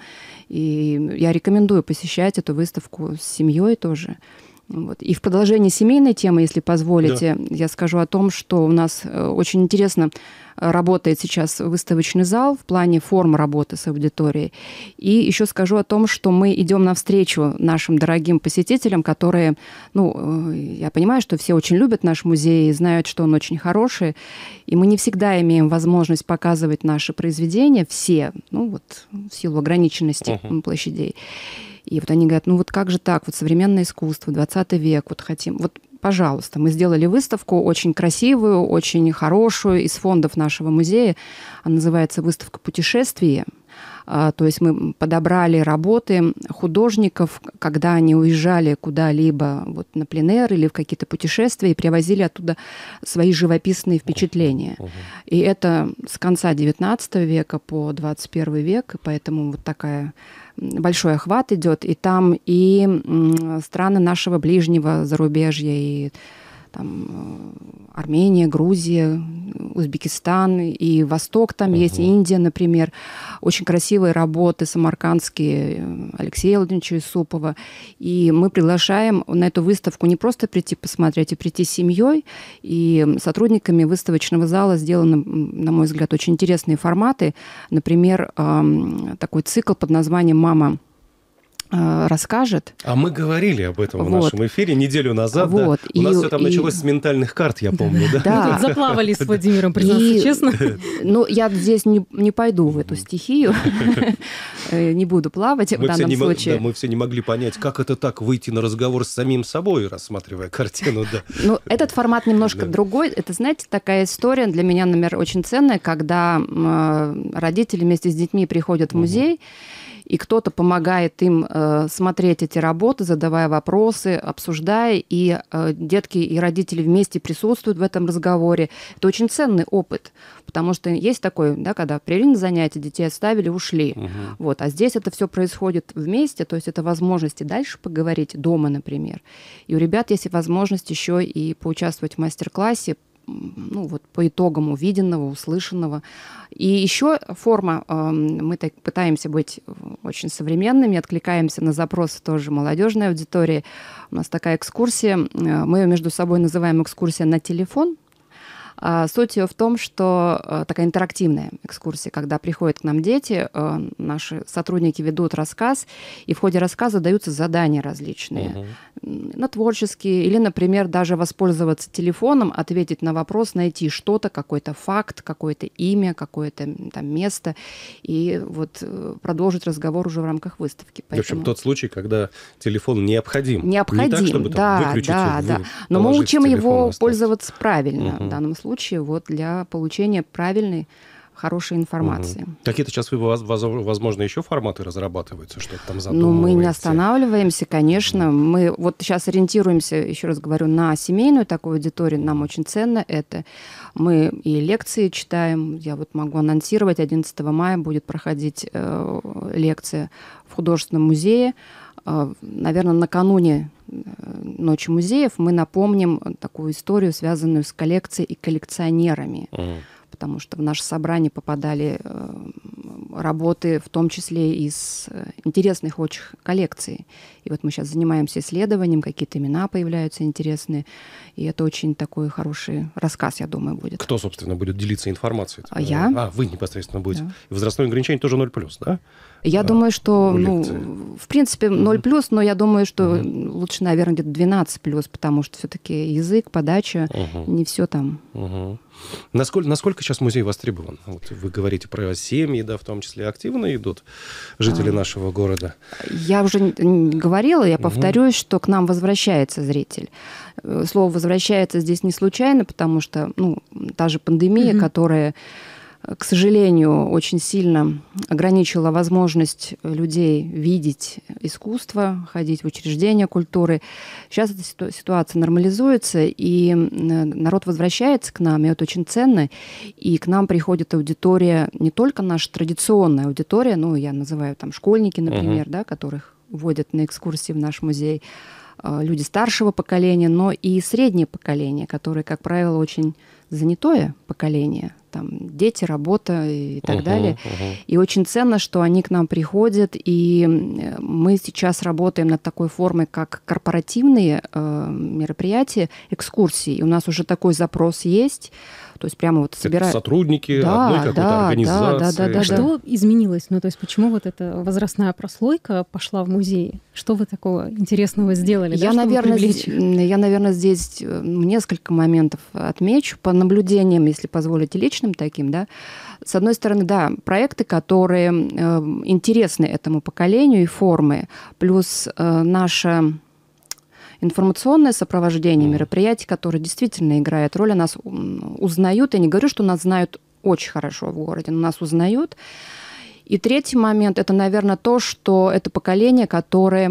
Speaker 6: и я рекомендую посещать эту выставку с семьей тоже. Вот. И в продолжении семейной темы, если позволите, да. я скажу о том, что у нас очень интересно работает сейчас выставочный зал в плане форм работы с аудиторией. И еще скажу о том, что мы идем навстречу нашим дорогим посетителям, которые, ну, я понимаю, что все очень любят наш музей и знают, что он очень хороший, и мы не всегда имеем возможность показывать наши произведения, все, ну вот в силу ограниченности uh-huh. площадей. И вот они говорят, ну вот как же так, вот современное искусство, двадцатый век, вот хотим, вот пожалуйста, мы сделали выставку очень красивую, очень хорошую из фондов нашего музея, она называется «Выставка путешествия». То есть мы подобрали работы художников, когда они уезжали куда-либо вот на пленэр или в какие-то путешествия и привозили оттуда свои живописные впечатления. Uh-huh. И это с конца девятнадцатого века по двадцать первый век, и поэтому вот такая большой охват идет. И там и страны нашего ближнего зарубежья, и там Армения, Грузия, Узбекистан, и Восток там uh-huh. есть, и Индия, например. Очень красивые работы самаркандские Алексея Владимировича Исупова. И мы приглашаем на эту выставку не просто прийти посмотреть, а прийти с семьей. И сотрудниками выставочного зала сделаны, на мой взгляд, очень интересные форматы. Например, такой цикл под названием «Мама расскажет».
Speaker 1: А мы говорили об этом
Speaker 6: вот.
Speaker 1: в нашем эфире неделю назад.
Speaker 6: Вот.
Speaker 1: Да? У нас и, все там и... началось с ментальных карт, я помню. Да.
Speaker 2: Да. Заплавали с Владимиром, признаться честно.
Speaker 6: Ну, я здесь не, не пойду в эту стихию, не буду плавать в данном случае.
Speaker 1: Мы все не могли понять, как это так, выйти на разговор с самим собой, рассматривая картину.
Speaker 6: Ну, этот формат немножко другой. Это, знаете, такая история для меня, например, очень ценная, когда родители вместе с детьми приходят в музей, и кто-то помогает им э, смотреть эти работы, задавая вопросы, обсуждая, и э, детки и родители вместе присутствуют в этом разговоре. Это очень ценный опыт, потому что есть такой, да, когда привели на занятия, детей оставили, ушли. Угу. Вот, а здесь это все происходит вместе, то есть это возможность и дальше поговорить дома, например. И у ребят есть возможность еще и поучаствовать в мастер-классе, ну, вот по итогам увиденного, услышанного. И еще форма, э, мы так пытаемся быть очень современными, откликаемся на запросы тоже молодежной аудитории. У нас такая экскурсия, мы ее между собой называем экскурсия на телефон. А суть ее в том, что такая интерактивная экскурсия, когда приходят к нам дети, наши сотрудники ведут рассказ, и в ходе рассказа даются задания различные, угу. на творческие, или, например, даже воспользоваться телефоном, ответить на вопрос, найти что-то, какой-то факт, какое-то имя, какое-то там место, и вот продолжить разговор уже в рамках выставки.
Speaker 1: Поэтому... В общем, тот случай, когда телефон необходим.
Speaker 6: Необходим,
Speaker 1: не так, чтобы, там,
Speaker 6: да, да, да. Но мы учим его пользоваться правильно. Угу. В данном случае вот для получения правильной, хорошей информации.
Speaker 1: Угу. Какие-то сейчас, возможно, еще форматы разрабатываются, что-то там задумываете?
Speaker 6: Ну, мы не останавливаемся, конечно. Угу. Мы вот сейчас ориентируемся, еще раз говорю, на семейную такую аудиторию. Нам очень ценно это. Мы и лекции читаем. Я вот могу анонсировать, одиннадцатого мая будет проходить э, лекция в художественном музее. Э, наверное, накануне Ночи музеев мы напомним такую историю, связанную с коллекцией и коллекционерами. Mm. Потому что в наше собрание попадали работы, в том числе из интересных очень коллекций. И вот мы сейчас занимаемся исследованием, какие-то имена появляются интересные. И это очень такой хороший рассказ, я думаю, будет.
Speaker 1: Кто, собственно, будет делиться информацией?
Speaker 6: А я.
Speaker 1: А, вы непосредственно будете. Да. И возрастное ограничение тоже ноль плюс, да?
Speaker 6: Я а, думаю, что, ну, в принципе, ноль плюс, но я думаю, что угу. лучше, наверное, где-то двенадцать плюс, потому что все-таки язык, подача, угу. не все там.
Speaker 1: Угу. Насколько, насколько сейчас музей востребован? Вот вы говорите про семьи, да, в том числе активно идут жители а, нашего города.
Speaker 6: Я уже говорила, я повторюсь, угу. что к нам возвращается зритель. Слово «возвращается» здесь не случайно, потому что, ну, та же пандемия, угу. которая, к сожалению, очень сильно ограничила возможность людей видеть искусство, ходить в учреждения культуры. Сейчас эта ситуация нормализуется, и народ возвращается к нам, и это очень ценно. И к нам приходит аудитория, не только наша традиционная аудитория, ну, я называю там школьники, например, uh-huh. да, которых водят на экскурсии в наш музей, люди старшего поколения, но и среднее поколение, которое, как правило, очень занятое поколение, там дети, работа и так uh-huh, далее. Uh-huh. И очень ценно, что они к нам приходят, и мы сейчас работаем над такой формой, как корпоративные э, мероприятия, экскурсии. И у нас уже такой запрос есть. То есть прямо вот собирают...
Speaker 1: Сотрудники да, одной какой-то
Speaker 6: да,
Speaker 1: организации.
Speaker 6: Да, да, да, да,
Speaker 2: что да. изменилось? Ну, то есть почему вот эта возрастная прослойка пошла в музей? Что вы такого интересного сделали?
Speaker 6: Я,
Speaker 2: да,
Speaker 6: наверное, здесь, я, наверное, здесь несколько моментов отмечу по наблюдениям, если позволите, личным таким. Да. С одной стороны, да, проекты, которые э, интересны этому поколению и формы, плюс э, наша... информационное сопровождение мероприятий, которые действительно играют роль, нас узнают. Я не говорю, что нас знают очень хорошо в городе, но нас узнают. И третий момент – это, наверное, то, что это поколение, которое,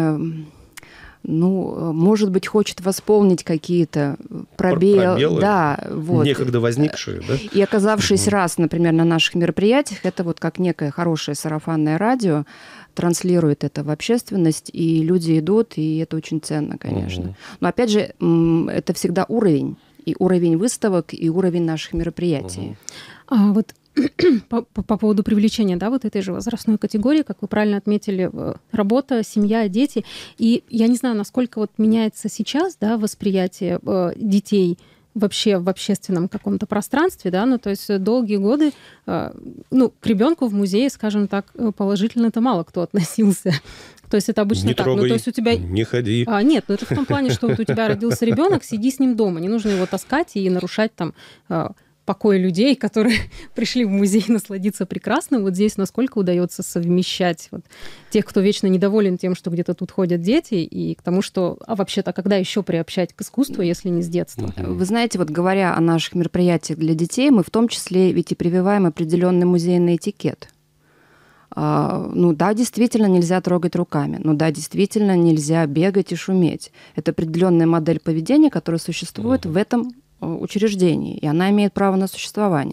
Speaker 6: ну, может быть, хочет восполнить какие-то пробелы.
Speaker 1: Пробелы,
Speaker 6: да, вот.
Speaker 1: Некогда возникшие, да?
Speaker 6: И оказавшись угу. раз, например, на наших мероприятиях, это вот как некое хорошее сарафанное радио, транслирует это в общественность, и люди идут, и это очень ценно, конечно. Угу. Но опять же, это всегда уровень, и уровень выставок, и уровень наших мероприятий.
Speaker 2: Угу. А вот по, по поводу привлечения, да, вот этой же возрастной категории, как вы правильно отметили, работа, семья, дети. И я не знаю, насколько вот меняется сейчас, да, восприятие э, детей вообще в общественном каком-то пространстве, да, ну, то есть долгие годы, э, ну, к ребенку в музее, скажем так, положительно-то мало кто относился. То есть это обычно
Speaker 1: не
Speaker 2: так.
Speaker 1: Трогай,
Speaker 2: ну, то есть у тебя...
Speaker 1: не ходи.
Speaker 2: А, нет, ну это в том плане, что вот у тебя родился ребенок, сиди с ним дома, не нужно его таскать и нарушать там э, покой людей, которые пришли в музей насладиться прекрасным. Вот здесь насколько удается совмещать вот тех, кто вечно недоволен тем, что где-то тут ходят дети, и к тому, что, а вообще-то, когда еще приобщать к искусству, если не с детства?
Speaker 6: Вы знаете, вот говоря о наших мероприятиях для детей, мы в том числе ведь и прививаем определенный музейный этикет. Ну да, действительно нельзя трогать руками, ну да, действительно нельзя бегать и шуметь. Это определенная модель поведения, которая существует uh-huh. в этом учреждении, и она имеет право на существование.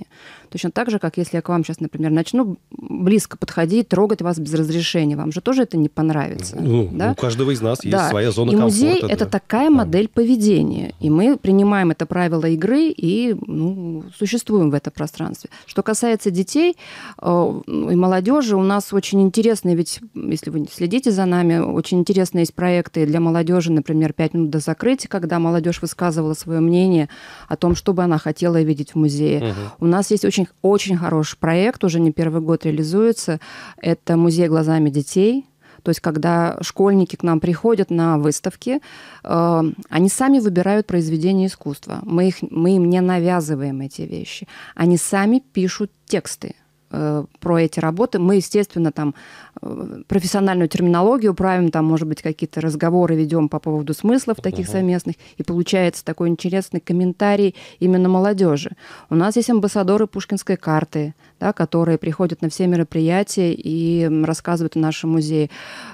Speaker 6: Точно так же, как если я к вам сейчас, например, начну близко подходить, трогать вас без разрешения, вам же тоже это не понравится.
Speaker 1: Ну,
Speaker 6: да?
Speaker 1: У каждого из нас есть
Speaker 6: да.
Speaker 1: своя зона
Speaker 6: и
Speaker 1: комфорта.
Speaker 6: И музей
Speaker 1: да.
Speaker 6: – это такая модель поведения, и мы принимаем это правило игры и ну, существуем в этом пространстве. Что касается детей э, и молодежи, у нас очень интересные, ведь если вы следите за нами, очень интересные есть проекты для молодежи, например, «Пять минут до закрытия», когда молодежь высказывала свое мнение о том, что бы она хотела видеть в музее. Угу. У нас есть очень, очень хороший проект, уже не первый год реализуется. Это «Музей глазами детей». То есть, когда школьники к нам приходят на выставки, э, они сами выбирают произведения искусства. Мы, их, мы им не навязываем эти вещи. Они сами пишут тексты э, про эти работы. Мы, естественно, там э, профессиональную терминологию правим, там, может быть, какие-то разговоры ведем по поводу смыслов таких uh-huh. совместных, и получается такой интересный комментарий именно молодежи. У нас есть амбассадоры Пушкинской карты, да, которые приходят на все мероприятия и рассказывают о нашем музее.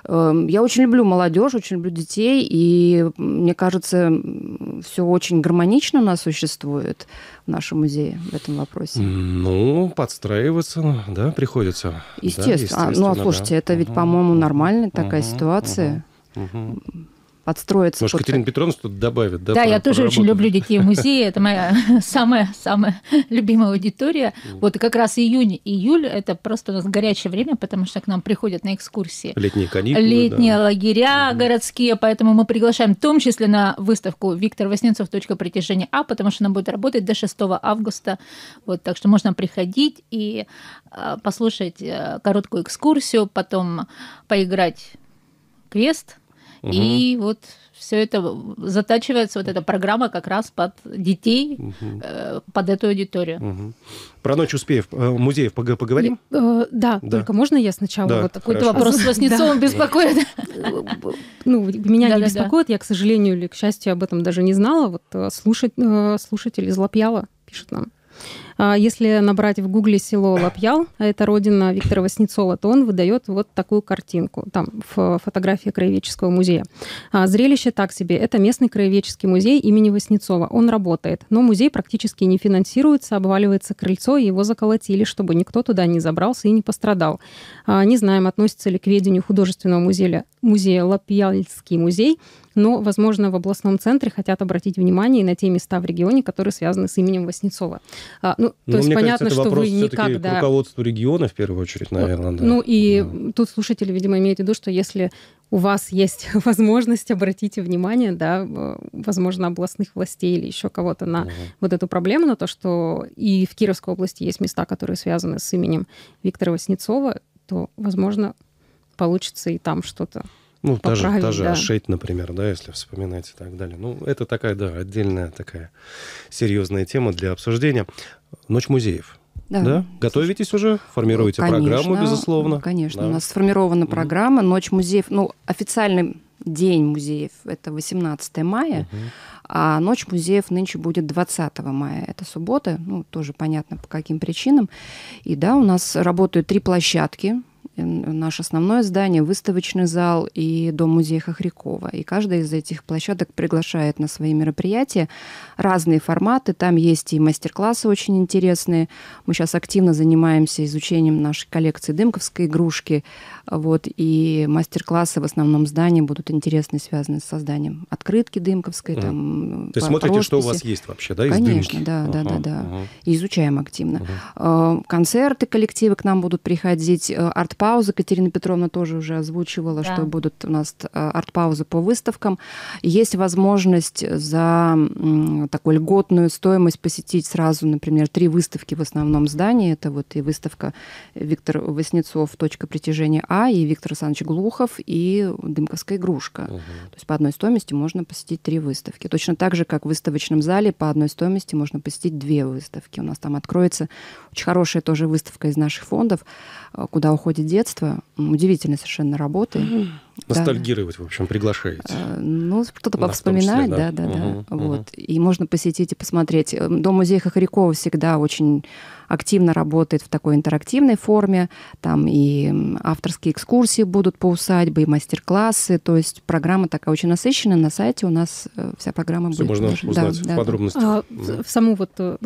Speaker 6: Я очень люблю молодежь, очень люблю детей, и мне кажется, все очень гармонично у нас существует в нашем музее в этом вопросе.
Speaker 1: Ну, подстраиваться, да, приходится.
Speaker 6: Естественно.
Speaker 1: Да, естественно
Speaker 6: а, ну, а слушайте,
Speaker 1: да.
Speaker 6: это ведь, uh-huh. по-моему, нормальная uh-huh. такая uh-huh. ситуация. Uh-huh. Подстроиться.
Speaker 1: Может, под... Катерина Петровна что-то добавит, да?
Speaker 7: Да,
Speaker 1: про,
Speaker 7: я тоже
Speaker 1: работу.
Speaker 7: очень люблю детей в музее. Это моя самая-самая любимая аудитория. Вот и как раз июнь, июль – это просто у нас горячее время, потому что к нам приходят на экскурсии.
Speaker 1: Летние каникулы,
Speaker 7: Летние
Speaker 1: да.
Speaker 7: лагеря угу. городские, поэтому мы приглашаем в том числе на выставку Виктор Васнецов «Точка притяжения А», потому что она будет работать до шестого августа. Вот, так что можно приходить и послушать короткую экскурсию, потом поиграть в квест. Угу. И вот все это затачивается, вот эта программа как раз под детей, угу. э, под эту аудиторию.
Speaker 1: Угу. Про «Ночь успеев», музеев поговорим?
Speaker 2: Э, да, да, только можно я сначала?
Speaker 1: Да,
Speaker 2: вот
Speaker 7: какой-то вопрос с Васнецовым беспокоит.
Speaker 2: Ну, меня не беспокоит, я, к сожалению или к счастью, об этом даже не знала. Вот слушатель из Лапьяла пишет нам. Если набрать в гугле село Лапьял, а это родина Виктора Васнецова, то он выдает вот такую картинку. Там фотография краеведческого музея. Зрелище так себе. Это местный краеведческий музей имени Васнецова. Он работает, но музей практически не финансируется, обваливается крыльцо, и его заколотили, чтобы никто туда не забрался и не пострадал. Не знаем, относится ли к ведению художественного музея, музея Лапьяльский музей, но, возможно, в областном центре хотят обратить внимание на те места в регионе, которые связаны с именем Васнецова. А, ну, то
Speaker 1: ну,
Speaker 2: есть
Speaker 1: мне
Speaker 2: понятно,
Speaker 1: кажется, это
Speaker 2: что вы никак...
Speaker 1: к
Speaker 2: Да...
Speaker 1: руководству региона, в первую очередь, наверное.
Speaker 2: Ну,
Speaker 1: да.
Speaker 2: ну и
Speaker 1: да.
Speaker 2: тут слушатели, видимо, имеют в виду, что если у вас есть возможность, обратите внимание, да, возможно, областных властей или еще кого-то на uh-huh. вот эту проблему, на то, что и в Кировской области есть места, которые связаны с именем Виктора Васнецова, то, возможно, получится и там что-то.
Speaker 1: Ну, та же, та же
Speaker 2: да.
Speaker 1: Ашеть, например, да, если вспоминать и так далее. Ну, это такая, да, отдельная такая серьезная тема для обсуждения. Ночь музеев. Да. да? Готовитесь уже? Формируете конечно, программу, безусловно?
Speaker 6: Конечно.
Speaker 1: Да.
Speaker 6: У нас сформирована программа «Ночь музеев». Ну, официальный день музеев – это восемнадцатое мая, угу. а «Ночь музеев» нынче будет двадцатого мая. Это суббота, ну, тоже понятно, по каким причинам. И да, у нас работают три площадки. Наше основное здание, выставочный зал и дом-музей Хохрякова. И каждая из этих площадок приглашает на свои мероприятия разные форматы. Там есть и мастер-классы очень интересные. Мы сейчас активно занимаемся изучением нашей коллекции дымковской игрушки. Вот, и мастер-классы в основном здании будут интересные, связанные с созданием открытки дымковской. Mm. Там,
Speaker 1: То есть смотрите, росписи. Что у вас есть вообще, да, из
Speaker 6: Конечно,
Speaker 1: дымки?
Speaker 6: да,
Speaker 1: ага,
Speaker 6: да, да, да.
Speaker 1: Ага.
Speaker 6: И изучаем активно.
Speaker 1: Ага.
Speaker 6: Концерты, коллективы к нам будут приходить. Арт-паузы Катерина Петровна тоже уже озвучивала, да. что будут у нас арт-паузы по выставкам. Есть возможность за такую льготную стоимость посетить сразу, например, три выставки в основном здании. Это вот и выставка Виктор Васнецов «Точка притяжения А», и Виктор Александрович Глухов, и «Дымковская игрушка». Угу. То есть по одной стоимости можно посетить три выставки. Точно так же, как в выставочном зале, по одной стоимости можно посетить две выставки. У нас там откроется очень хорошая тоже выставка из наших фондов, куда уходит детство. Удивительной совершенно работы. Угу.
Speaker 1: Да. Ностальгировать, в общем, приглашаете.
Speaker 6: Ну, что-то повспоминать, да, да, да. Угу, да. Вот. Угу. И можно посетить и посмотреть. Дом-музей Хохрякова всегда очень активно работает в такой интерактивной форме. Там и авторские экскурсии будут по усадьбе, и мастер-классы. То есть программа такая очень насыщенная. На сайте у нас вся программа
Speaker 1: Все
Speaker 6: будет.
Speaker 1: можно
Speaker 6: даже.
Speaker 1: узнать
Speaker 6: да,
Speaker 1: в подробностях.
Speaker 2: Да. А, в саму вот, ну,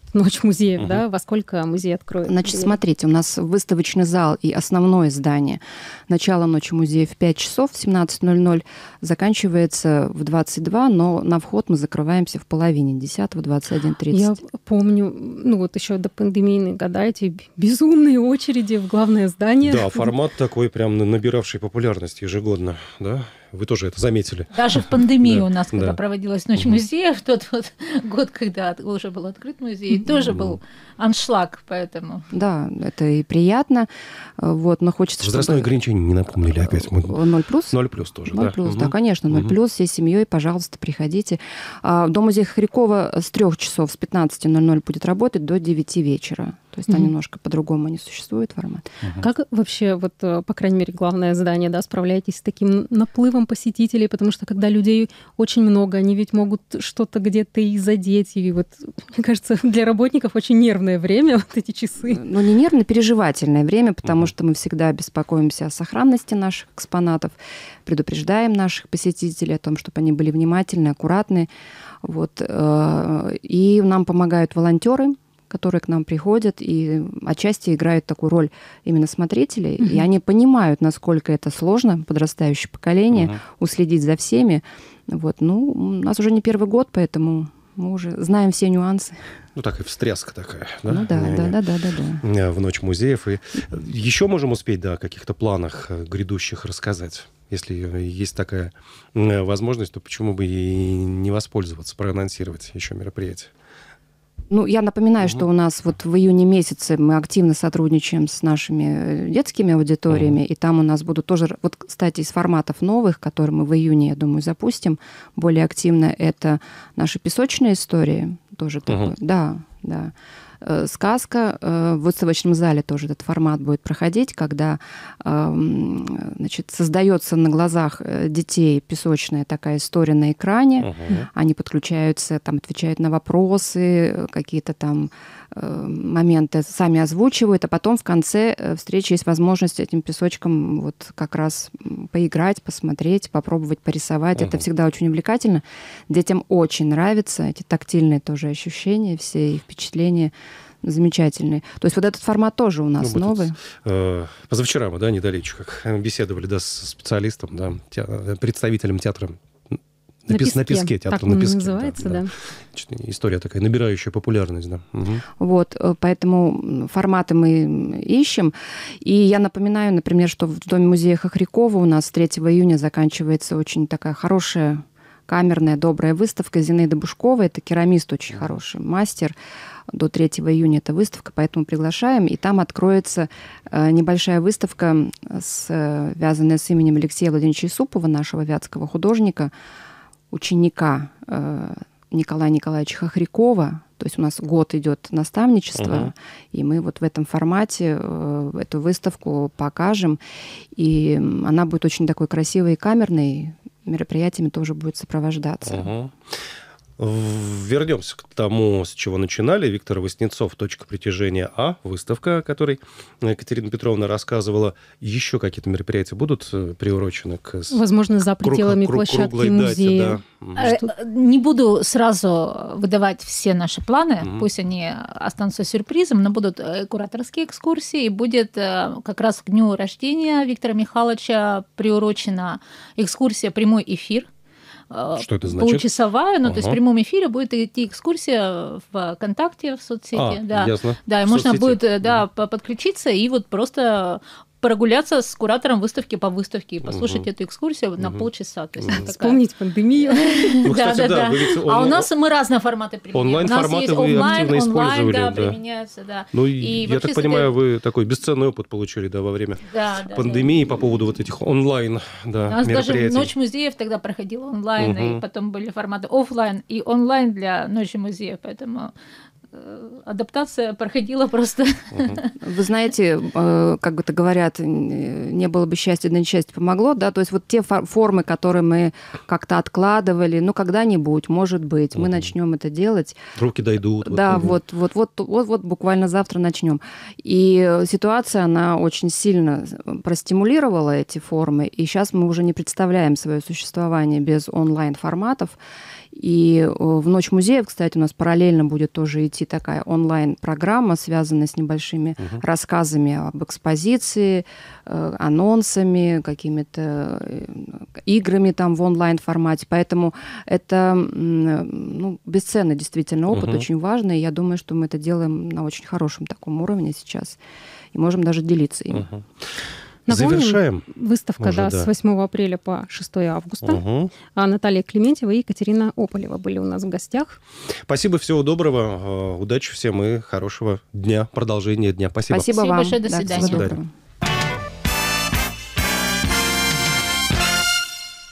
Speaker 2: Ночь музеев, угу. да, во сколько музей откроет?
Speaker 6: Значит, дверь? Смотрите, у нас выставочный зал и основное здание. Начало Ночи музеев в пять часов, в семнадцать ноль ноль, заканчивается в двадцать два, но на вход мы закрываемся в половине десятого, двадцать один тридцать.
Speaker 2: Я помню, ну вот еще до пандемийные года, эти безумные очереди в главное здание.
Speaker 1: Да, формат такой прям набиравший популярность ежегодно, да? Вы тоже это заметили.
Speaker 7: Даже в пандемию
Speaker 1: да,
Speaker 7: у нас, когда
Speaker 1: да.
Speaker 7: проводилась Ночь угу. музеев, тот вот год, когда уже был открыт музей, угу. тоже был аншлаг, поэтому...
Speaker 6: Да, это и приятно, вот, но хочется...
Speaker 1: Возрастное чтобы... ограничение не напомнили опять.
Speaker 6: Ноль плюс?
Speaker 1: Ноль плюс тоже,
Speaker 6: ноль
Speaker 1: да.
Speaker 6: плюс,
Speaker 1: угу.
Speaker 6: да, конечно, ноль
Speaker 1: угу.
Speaker 6: плюс, всей семьей, пожалуйста, приходите. Дом музея Хохрякова с трех часов, с пятнадцати ноль ноль будет работать до девяти вечера. То есть mm-hmm. там немножко по-другому не существует формат.
Speaker 2: Mm-hmm. Как вообще, вот, по крайней мере, главное здание, да, справляетесь с таким наплывом посетителей? Потому что когда людей очень много, они ведь могут что-то где-то и задеть. И вот, мне кажется, для работников очень нервное время, вот эти часы.
Speaker 6: Ну, не нервное, переживательное время, потому mm-hmm. что мы всегда беспокоимся о сохранности наших экспонатов, предупреждаем наших посетителей о том, чтобы они были внимательны, аккуратны. Вот. И нам помогают волонтеры, которые к нам приходят и отчасти играют такую роль именно смотрителей. Mm-hmm. И они понимают, насколько это сложно, подрастающее поколение, mm-hmm. уследить за всеми. Вот. Ну, у нас уже не первый год, поэтому мы уже знаем все нюансы.
Speaker 1: Ну, такая встряска такая, да?
Speaker 6: Ну, да, да, да, да, да,
Speaker 1: да. В Ночь музеев. И еще можем успеть, да, о каких-то планах грядущих рассказать. Если есть такая возможность, то почему бы и не воспользоваться, проанонсировать еще мероприятие?
Speaker 6: Ну, я напоминаю, угу. что у нас вот в июне месяце мы активно сотрудничаем с нашими детскими аудиториями, угу. и там у нас будут тоже, вот, кстати, из форматов новых, которые мы в июне, я думаю, запустим более активно, это наши песочные истории, тоже угу. такой, да, да. Сказка. В выставочном зале тоже этот формат будет проходить, когда, значит, создается на глазах детей песочная такая история на экране. Uh-huh. Они подключаются, там, отвечают на вопросы, какие-то там моменты сами озвучивают, а потом в конце встречи есть возможность этим песочком вот как раз поиграть, посмотреть, попробовать порисовать. Uh-huh. Это всегда очень увлекательно. Детям очень нравится эти тактильные тоже ощущения, все их впечатления замечательные. То есть вот этот формат тоже у нас ну, новый.
Speaker 1: Тут, э, позавчера мы, да, недалече, как беседовали, да, с специалистом, да, те, представителем театра на, на, песке, на песке, театр на песке.
Speaker 2: Называется, да.
Speaker 1: да. да. История такая, набирающая популярность, да. Угу.
Speaker 6: Вот, поэтому форматы мы ищем. И я напоминаю, например, что в Доме музея Хохрякова у нас третьего июня заканчивается очень такая хорошая камерная, добрая выставка Зинаиды Бушковой. Это керамист очень mm-hmm. хороший, мастер. До третьего июня эта выставка, поэтому приглашаем. И там откроется э, небольшая выставка, с, связанная с именем Алексея Владимировича Исупова, нашего вятского художника, ученика э, Николая Николаевича Хохрякова. То есть у нас год идет наставничество, uh-huh. и мы вот в этом формате э, эту выставку покажем. И она будет очень такой красивой и камерной, мероприятиями тоже будет сопровождаться.
Speaker 1: Uh-huh. Вернемся к тому, с чего начинали. Виктор Васнецов, «Точка притяжения А», выставка, о которой Екатерина Петровна рассказывала. Еще какие-то мероприятия будут приурочены к...
Speaker 2: Возможно, за пределами круг, площадки музея.
Speaker 1: Дате,
Speaker 7: да. Не буду сразу выдавать все наши планы, mm-hmm. пусть они останутся сюрпризом, но будут кураторские экскурсии, и будет как раз к дню рождения Виктора Михайловича приурочена экскурсия «Прямой эфир».
Speaker 1: Что это значит?
Speaker 7: Получасовая, ну,
Speaker 1: ага.
Speaker 7: то есть в прямом эфире будет идти экскурсия в ВКонтакте, в соцсети.
Speaker 1: А,
Speaker 7: да.
Speaker 1: ясно.
Speaker 7: Да, и
Speaker 1: в
Speaker 7: можно
Speaker 1: соцсети.
Speaker 7: будет да, подключиться и вот просто прогуляться с куратором выставки по выставке и послушать угу. эту экскурсию угу. на полчаса. То есть угу.
Speaker 2: Вспомнить пандемию.
Speaker 1: Ну, кстати, да, да.
Speaker 7: Он... А у нас мы разные форматы применяем.
Speaker 1: Онлайн-форматы вы
Speaker 7: онлайн,
Speaker 1: активно
Speaker 7: онлайн,
Speaker 1: использовали.
Speaker 7: Да,
Speaker 1: да,
Speaker 7: применяются, да.
Speaker 1: Ну, и я так понимаю, вы такой бесценный опыт получили, да, во время
Speaker 7: да, да,
Speaker 1: пандемии
Speaker 7: да.
Speaker 1: по поводу вот этих онлайн, да,
Speaker 7: у нас
Speaker 1: мероприятий.
Speaker 7: Даже Ночь музеев тогда проходила онлайн, угу. и потом были форматы офлайн и онлайн для Ночи музеев, поэтому... адаптация проходила просто.
Speaker 6: Вы знаете, как это говорят, не было бы счастья, да несчастье помогло, да, то есть вот те формы, которые мы как-то откладывали, ну, когда-нибудь, может быть, мы начнем это делать.
Speaker 1: Руки дойдут.
Speaker 6: Да, вот, вот, вот, вот, вот буквально завтра начнем. И ситуация, она очень сильно простимулировала эти формы, и сейчас мы уже не представляем свое существование без онлайн-форматов. И в Ночь музеев, кстати, у нас параллельно будет тоже идти такая онлайн-программа, связанная с небольшими угу. рассказами об экспозиции, анонсами, какими-то играми там в онлайн-формате. Поэтому это ну, бесценный действительно опыт, угу. очень важный. И я думаю, что мы это делаем на очень хорошем таком уровне сейчас. И можем даже делиться им.
Speaker 1: Угу.
Speaker 2: Напомним,
Speaker 1: завершаем.
Speaker 2: Выставка
Speaker 1: Уже,
Speaker 2: да,
Speaker 1: да.
Speaker 2: с восьмого апреля по шестое августа.
Speaker 1: Угу.
Speaker 2: А Наталья Клементьева и Екатерина Ополева были у нас в гостях.
Speaker 1: Спасибо, всего доброго, удачи всем и хорошего дня, продолжения дня. Спасибо.
Speaker 6: Спасибо,
Speaker 7: Спасибо
Speaker 6: вам.
Speaker 7: большое, до
Speaker 6: Да,
Speaker 7: свидания.
Speaker 6: всего
Speaker 1: До свидания.
Speaker 6: доброго.